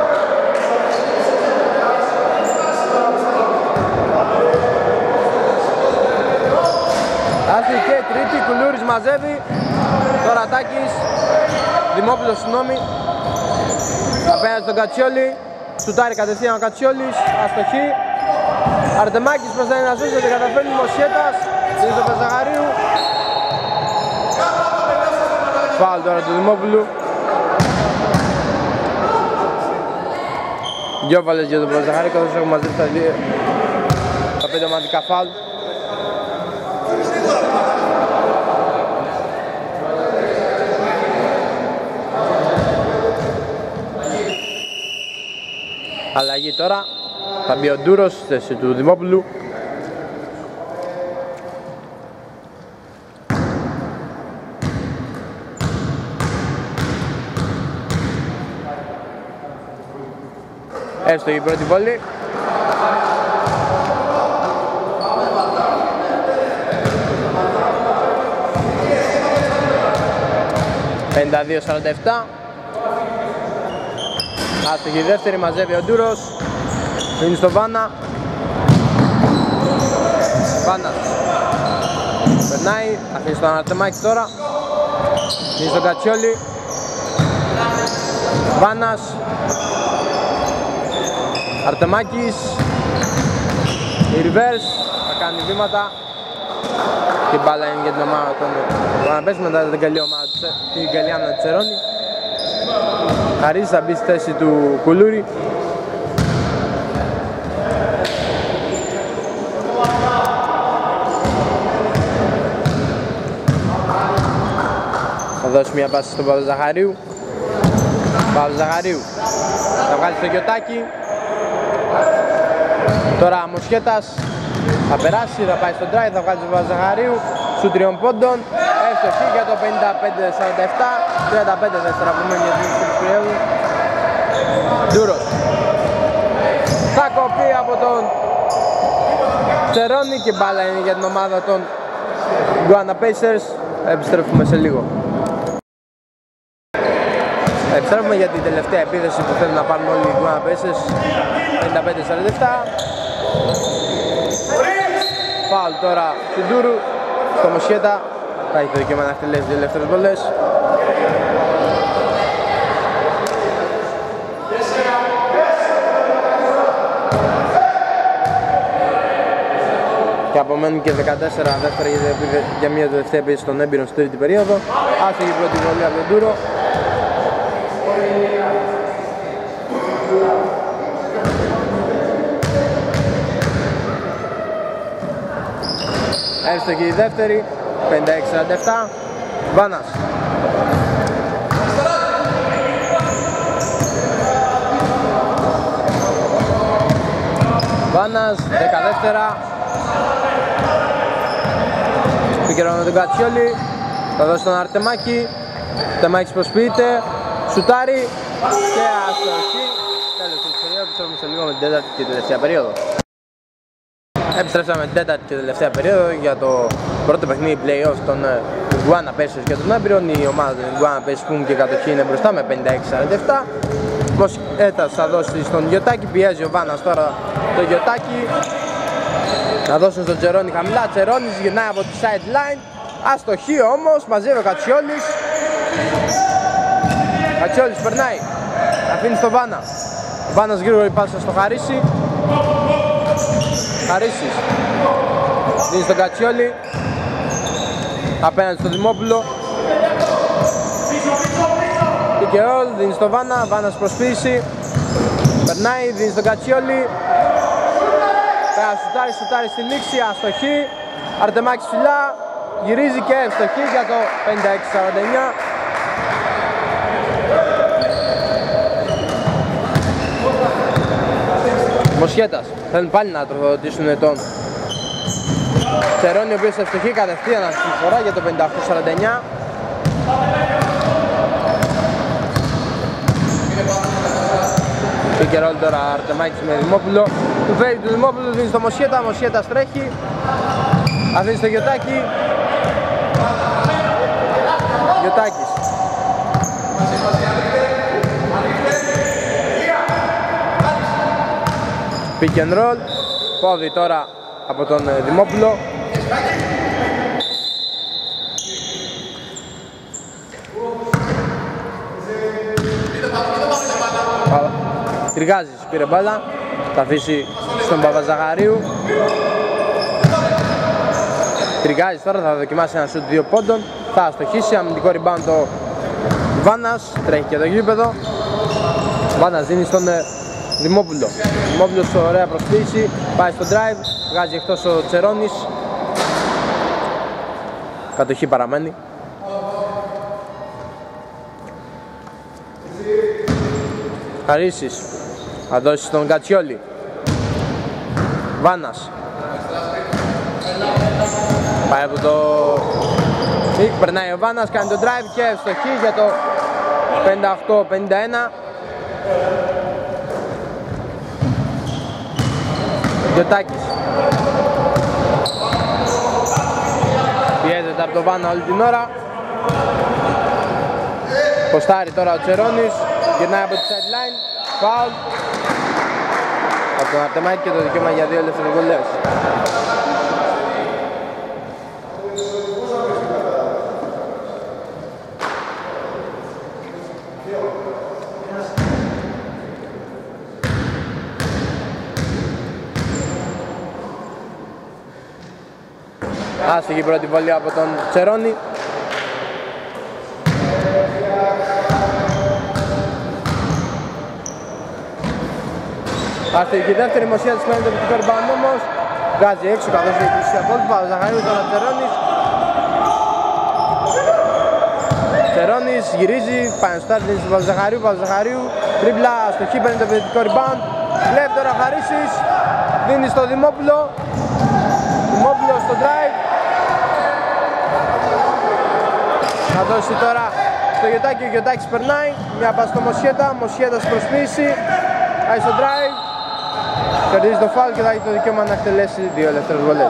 Άστιγη και η τρίτη, Κουλούρης μαζεύει. Τώρα Τάκης, Δημόπουλος συγγνώμη. Απέναντι στον Κατσιόλη. Σουτάρει κατευθείαν ο Κατσιόλης, αστοχή. Αρτεμάκης προσπαθεί να σώσει, δεν καταφέρνει, Μοσχέτας, δίνει στον Πεζαγαρίου. Φάουλ τώρα του Δημόπουλου. Δυο βάλες για τον Πεζαγαρίου, καθώς έχουμε μαζέψει τα 5 ομαδικά φάουλ. Αλλαγή τώρα. Θα μπει ο Ντούρος στη θέση του Δημόπουλου. Εύστοχη η πρώτη βόλη. (52-47). Άστοχη η δεύτερη, μαζεύει ο Ντούρος. Είναι στο Βάνα. Βάνας περνάει, αφήνει στον Αρτεμάκη τώρα. Είναι στον Κατσιόλη. Βάνας, Αρτεμάκης. Η reverse, θα κάνει βήματα. Και μπάλα είναι για την ομάδα των Παναπέσης μετά την καλή ομάδα την καλή άμυνα του Τσερόνι. Χαρίζης θα μπει στη θέση του Κουλούρη. Θα δώσει μια πάση στον Παπαζαχαρίου. Παπαζαχαρίου θα βγάλει στο Γιωτάκι. Τώρα Μοσχέτας θα περάσει, θα πάει στον drive, θα βγάλει στον Παπαζαχαρίου. Σου 3 πόντων, ευστοχή για το 55-47. 35 δεύτερα που μένει για την περίοδο. Ντούρος θα κοπεί από τον Τσερόνι και μπάλα είναι για την ομάδα των Iguana Pacers. Επιστρέφουμε σε λίγο. Επιστρέφουμε για την τελευταία επίθεση που θέλουν να πάρουν όλοι οι Iguana Pacers. 55-47. Φάουλ τώρα στην Ντούρου στο Μοσχέτα. Θα έχει το δικαίωμα να εκτελέσει τις ελεύθερες βολές. Και απομένουν και 14 δεύτερα για μια τελευταία επίθεση των έμπειρων στην τρίτη περίοδο. Άστοχη η πρώτη βολή από τον Ντούρο. Εύστοχη η δεύτερη. 56-47. Βάνας. Βάνας, 10 δεύτερα. Πικερώνει με τον Κατσιόλη. Θα δώσει τον Αρτεμάκη. Αρτεμάκης προσποιείται. Σουτάρει. Και αστοχή. Τέλος της περίοδου. Επιστρέφουμε σε λίγο με την τέταρτη και τελευταία περίοδο. Επιστρέψαμε την τέταρτη και τελευταία περίοδο για το πρώτο παιχνίδι play-off των Iguana Pacers και των έμπειρων. Η ομάδα των Iguana Pacers που έχουν και κατοχή είναι μπροστά με 56-47. Μοσχέτας θα δώσει στον Γιωτάκη, πιέζει ο Βάνας τώρα το Γιωτάκη. Να δώσουν στον Τσερόνι χαμηλά, Τσερόνις γυρνάει από τη sideline. Αστοχή όμως, μαζεύει ο Κατσιόλης. Κατσιόλης περνάει, αφήνει στον Βάνα. Ο Βάνας γρήγορα πάσα στο Χαρίσι. Χαρίσης δίνει στον Κατσιόλη. Απέναντι στον Δημόπουλο. Και όλ, δίνει στον Βάνα, Βάνας προσποίηση. Περνάει, δίνει στον Κατσιόλη. Σουτάρει στη λήξη, αστοχή. Αρτεμάκης ψηλά, γυρίζει και ευστοχή για το 56-49. Μοσχέτας, θέλουν πάλι να τροφοδοτήσουν τον Τσερόνι, ο οποίος ευστοχή κατευθείαν αυτή τη φορά για το 58-49. Και ρόλ τώρα Αρτεμάκης με Δημόπουλο. Του φέρει του Δημόπουλου, δίνει στο Μοσχέτα. Μοσχέτας τρέχει. Αφήνει στο Γιωτάκη. Γιωτάκης. Pick and roll. Πόδι τώρα από τον Δημόπουλο. Τριγάζης πήρε μπάλα, θα αφήσει στον Παπαζαχαρίου. Τριγάζης τώρα θα δοκιμάσει ένα σουτ 2 πόντων. Θα αστοχίσει, αμυντικό rebound το Βάνας, τρέχει και το γήπεδο. Βάνας δίνει στον Δημόπουλο. Δημόπουλος ωραία προσποίηση, πάει στο drive, βγάζει εκτός ο Τσερόνις. Κατοχή παραμένει. Χαρίσης θα δώσει στον Κατσιόλη. Βάνας πάει από το Μικ, περνάει ο Βάνας, κάνει το drive και ευστοχή για το 58-51. Γιωτάκης πιέζεται από το Βάνα όλη την ώρα. Ποστάρει τώρα ο Τσερόνης, γυρνάει από τη sideline, foul από τον Αρτεμάκη και το δικαίωμα για 2 ελεύθερες βολές. Άστοχη η πρώτη βολή από τον Τσερόνι. Άστοχη η δεύτερη, Μοσχέτας παίρνει το επιτυχικό rebound όμως. Βγάζει έξω καθώς έχει κλείσει από όλους. Παπαζαχαρίου τον Τσερόνις. Τσερόνις γυρίζει, πάει στο στάρτ, δίνει στον Παπαζαχαρίου. Παπαζαχαρίου, τρίμπλα, αστοχή, παίρνει το επιτυχικό rebound. Βλέπει τώρα Χαρίσης, δίνει στο Δημόπουλο. Δημόπουλο στο drive. Θα δώσει τώρα στο Γιωτάκη, ο Γιωτάκης περνάει. Μια πάση στο Μοσχέτα, Μοσχέτας προσπίσει. Πάει στο drive. Κερδίζει το φάουλ και θα έχει το δικαίωμα να εκτελέσει δύο ελεύθερες βολές.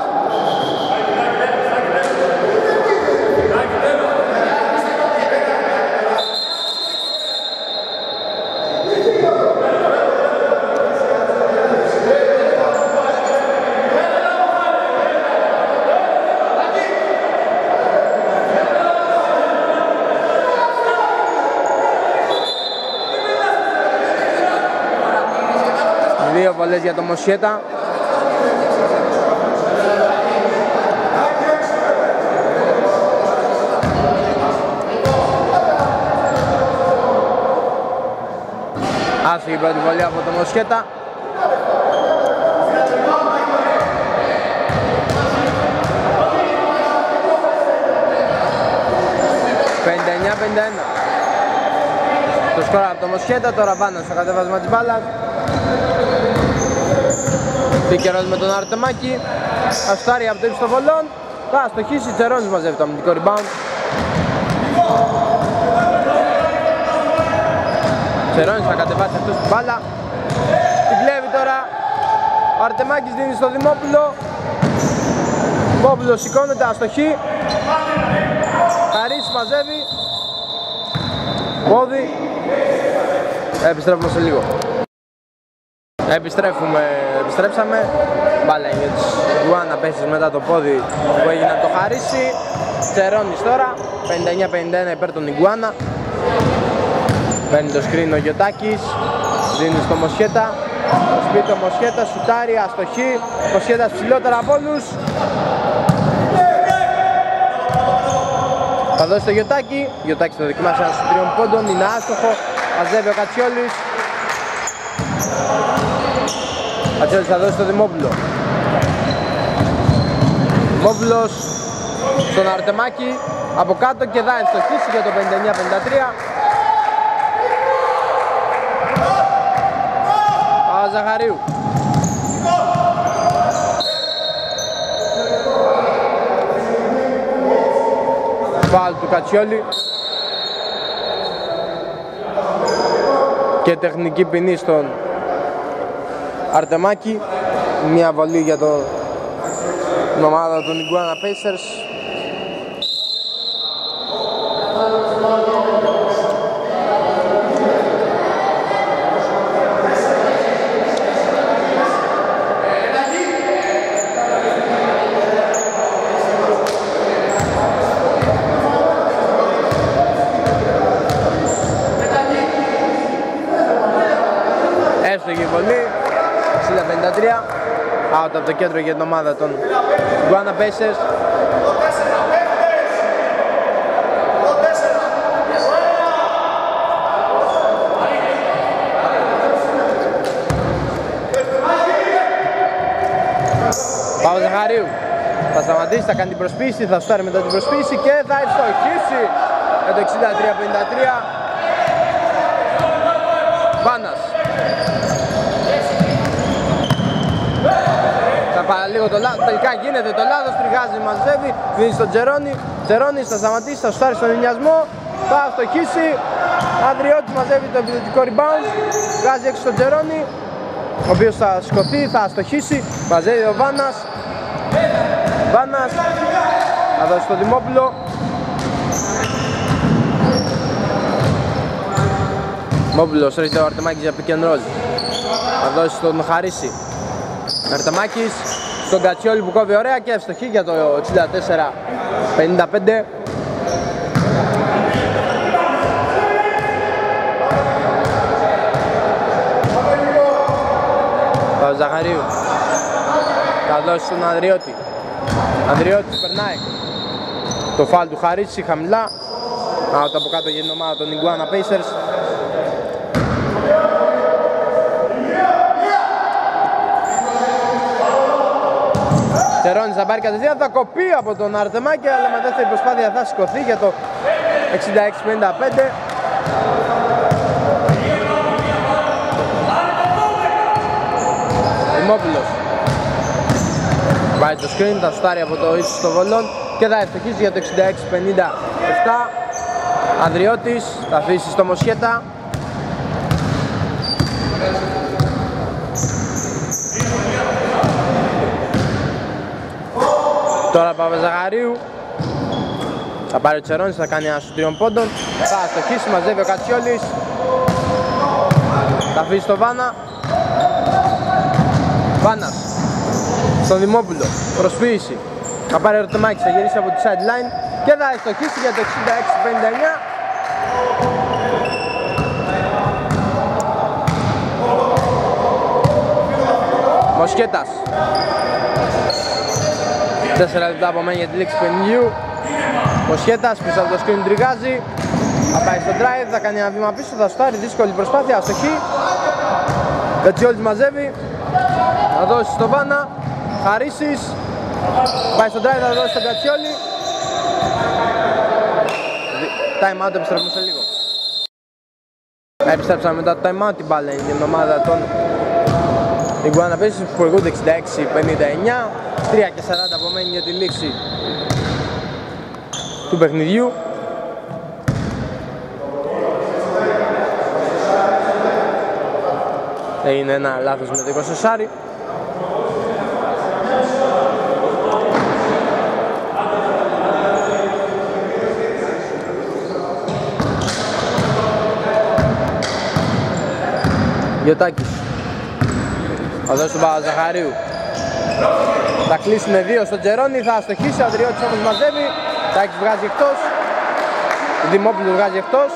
Δύο βολές για το Μοσχέτα. Άσχη η πρώτη βολή από το Μοσχέτα. Το σκορ από το Μοσχέτα, τώρα Βάνας στο κατέβασμα της μπάλας. Πικερός με τον Αρτεμάκη. Αστάρει από το ύψος των βολών. Θα αστοχίσει, Τσερώνης μαζεύει το αμυντικό rebound. Τσερώνης θα κατεβάσει αυτός την μπάλα. Την κλέβει τώρα. Ο Αρτεμάκης δίνει στο Δημόπουλο. Δημόπουλος σηκώνεται, αστοχή. Χαρίς μαζεύει. Πόδι. Επιστρέφουμε σε λίγο. Επιστρέψαμε. Μπάλα για τους Iguana Pacers μετά το πόδι που έγινε να το χαρίσει. Τσερώνης τώρα. 59-51 υπέρ των Iguana. Παίρνει το screen ο Γιωτάκης. Δίνει στο Μοσχέτα. Το σπίτι ο Μοσχέτα, σουτάρει, αστοχή. Μοσχέτας ψηλότερα από όλους. Θα δώσει το Γιωτάκη. Γιωτάκης θα δοκιμάσει ένα σου 3 πόντων. Είναι άστοχο. Μαζεύει ο Κατσιόλης. Κατσιόλης θα δώσει στο Δημόπουλο. Δημόπουλος στον Αρτεμάκη. Από κάτω και θα ευστοχίσει για το 59-53. Ζαχαρίου. Φάουλ του Κατσιόλη. Και τεχνική ποινή στον Αρτεμάκη. Μια βολή για την ομάδα των Iguana Pacers. Εύστοχη βολή, 60-53, out από το κέντρο για την ομάδα των Iguana Pacers. Παπαζαχαρίου θα σταματήσει, θα κάνει την προσποίηση, θα στάρει μετά την προσποίηση και θα ευστοχίσει για το 63-53. Βάνας. Θα πάει λίγο το λάθος, τελικά γίνεται το λάθος, τριγάζει, μαζεύει, δίνει στον Τζερόνι. Τζερόνις θα σταματήσει, θα σουτάρει στον ενιασμό, θα αστοχίσει. Ανδριώτης μαζεύει το επιθετικό rebound, βγάζει έξω στον Τζερόνι, ο οποίος θα σηκωθεί, θα αστοχίσει, μαζεύει ο Βάνας. Βάνας θα δώσει στο Δημόπουλο. Δημόπουλος ρίχνει ο Αρτεμάκης για pick and roll. Θα δώσει στον Χαρίση. Αρτεμάκης στον Κατσιόλη που κόβει ωραία και ευστοχή για το 64-55. Ζαχαρίου θα δώσει στον Ανδριώτη. Ανδριώτης περνάει. Το φάουλ του Χαρίση χαμηλά. Out από κάτω για την ομάδα των Iguana Pacers. Τσερώνης θα πάρει κατευθείαν, θα κοπεί από τον Αρτεμάκη, αλλά με δεύτερη προσπάθεια θα σηκωθεί για το 66-55. Δημόπουλος πάει το screen, θα σουτάρει από το ύψος των βολών και θα ευστοχίσει για το 66-57. Ανδριώτης, θα αφήσει στο Μοσχέτα. Τώρα Παπαζαγαρίου. Θα πάρει ο Τσερώνης, θα κάνει ένα σου 3 πόντων. Θα αστοχίσει, μαζεύει ο Κατσιόλης. Θα αφήσει στο Βάνα. Βάνας στον Δημόπουλο, προσποίηση. Θα πάρει ο Ρωτεμάκης, θα γυρίσει από τη sideline και θα αστοχίσει για το 66-59. Μοσχέτας. 4 λεπτά απομένει για τη λήξη του παιχνιδιού. Μοσχέτας πίσω από το σκριν τριγάζει. Θα πάει στο drive, θα κάνει ένα βήμα πίσω, θα σουτάρει, δύσκολη προσπάθεια, αστοχή. Κατσιόλης μαζεύει. Θα δώσει στο Βάνα. Χαρίσεις. Πάει στο drive, θα δώσει στον Κατσιόλη. Time out, επιστρέφουμε σε λίγο. Επιστρέψαμε μετά το time out, την μπάλα είναι την ομάδα των Iguana Pacers που προηγούνται 66-59. 3 και 40 απομένει για τη λήξη του παιχνιδιού. Είναι ένα λάθος με το 24. Γιωτάκης. Θα δώσει τον Παπαζαχαρίου. Θα κλείσει με 2 στον Τζερόνι, θα αστοχίσει, ο Ανδριώτης όμως μαζεύει. Τάκης βγάζει εκτός. Δημόπουλος βγάζει εκτός.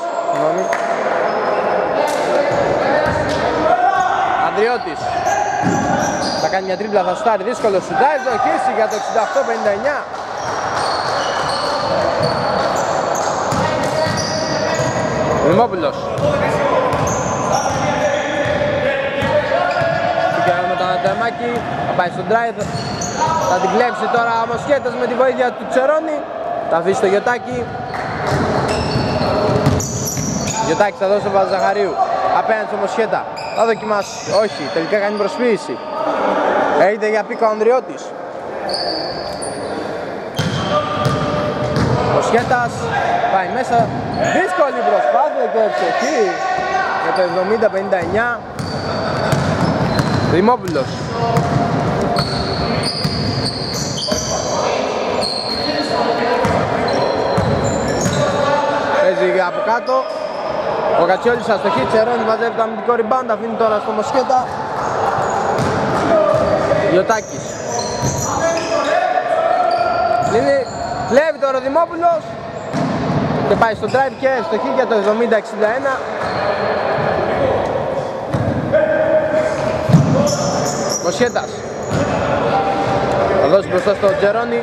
Ανδριώτης. Θα κάνει μια τρίπλα, θα σουτάρει δύσκολο σουτάρει, θα οχίσει για το 68-59. Δημόπουλος. Με τον Ανατεμάκη, θα πάει στο drive, θα την κλέψει τώρα ο Μοσχέτας με τη βοήθεια του Τσερώνη. Θα αφήσει το Γιωτάκη. Γιωτάκη θα δώσει τον Παπαζαχαρίου απέναντι στο Μοσχέτα. Θα δοκιμάσει, όχι, τελικά κάνει προσποίηση. Έρχεται για πίκα ο Ανδριώτης. Μοσχέτας πάει μέσα, δύσκολη προσπάθεια και ευστοχή για το 70-59. Δημόπουλος. Παίζει από κάτω. Ο Κατσιόλης αστοχή, Τσερώνης μαζεύει το αμυντικό rebound, αφήνει τώρα στο Μοσχέτα. Γιωτάκης. Κλέβει τώρα ο Δημόπουλος και πάει στο drive και αστοχή για το 70-61. Μοσχέτας. Θα δώσει μπροστά στο Τζερόνι.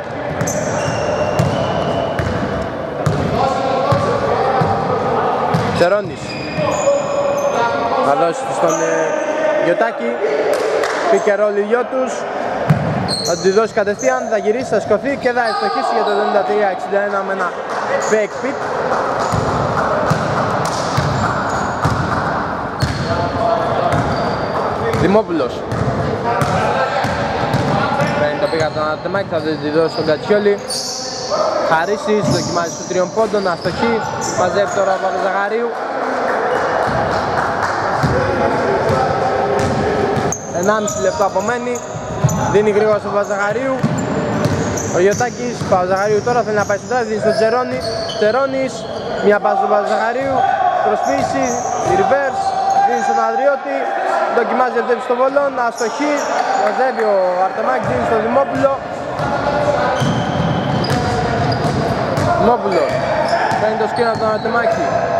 Τζερόνις. Θα δώσει στον Γιωτάκη. Πήκε ρόλι δυο τους. Θα τη δώσει κατευθείαν, θα γυρίσει, θα σκοθεί και θα ευστοχίσει για το 73-61 με ένα fake pick. Δημόπουλος. Παίρνει το πήγα τον Ανατεμάκη, θα τη δώσει στον Κατσιόλη. Χαρίσεις, δοκιμάζει του 3 πόντων, αστοχή. Μαζεύει τώρα ο Παπαζαγαρίου. 1,5 λεπτό απομένει. Δίνει γρήγορα στον Παπαζαγαρίου. Ο Γιωτάκης, Παπαζαγαρίου τώρα θέλει να πάει στο τράδι, δίνει στον Τζερόνι. Τζερόνις, μια πάση στον Παπαζαγαρίου. Προσποίηση, reverse, δίνει στον Ανδριώτη. Δοκιμάζει ευθύνη στο βολόν, αστοχή. Μαζεύει ο Αρτεμάκης, δίνει στον Δημόπουλο. Δημόπουλο, παίρνει το σκήνα από τον Αρτεμάκη.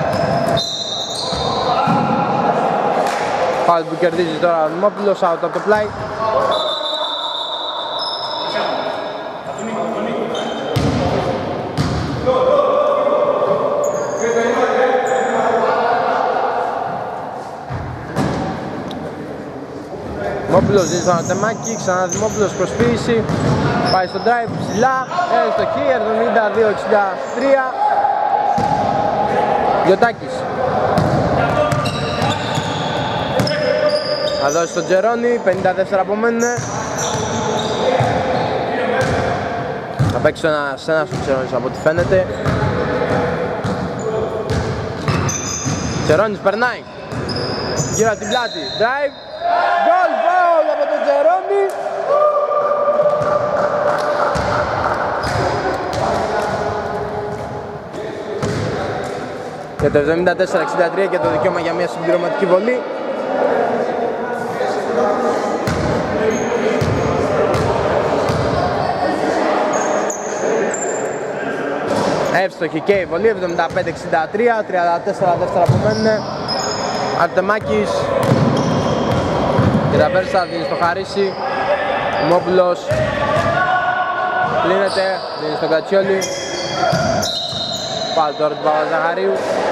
Φάουλ που κερδίζει τώρα ο Δημόπουλος, out από το πλάι. Δημόπουλος δίνει στον Ανατεμάκη, ξανά Δημόπουλος προσποίηση. Πάει στο drive ψηλά, ευστοχή, 72-63. Γιωτάκης. Θα δώσει στον Τζερόνι, 54 απομένουνε. Θα παίξει σε ένα στο Τζερόνις από ό,τι φαίνεται. Τσερώνης περνάει γύρω από την πλάτη, drive, goal, foul από τον Τσερώνη. Και το 74-63 και το δικαίωμα για μια συμπληρωματική βολή. Εύστοχη και η βολή, 75-63, 34 δεύτερα που μένουν. Αρτεμάκης και τα πέρστα δίνει στο Χαρίσι. Μόπουλος κλείνεται, δίνει στον Κατσιόλη. Πάλι τώρα του Παπαζαχαρίου.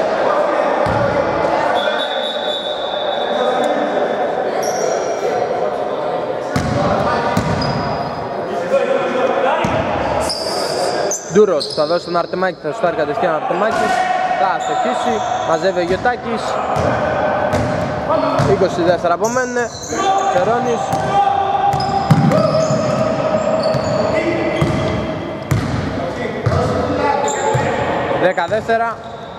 Ντούρος θα δώσει τον Αρτεμάκη, θα σουτάρει κατευθείαν ο Αρτεμάκης. Θα αστοχίσει, μαζεύει ο Γιωτάκης. 20 δεύτερα απομένουν. Τσερώνης. Δέκα δεύτερα.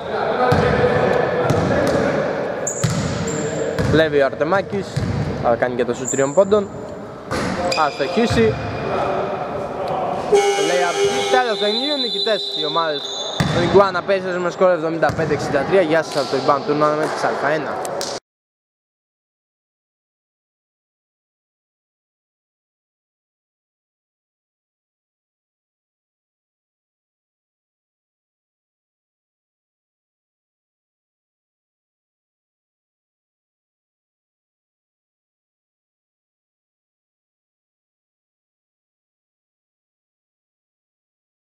Βλέπει ο Αρτεμάκης, θα κάνει και το σουτ 3 πόντων. Θα αστοχίσει. Τέλος του ενίου, νικητές οι ομάδες των Iguana Pacers με σκορ 75-63. Γεια σας από το Rebound Tournament της Α1.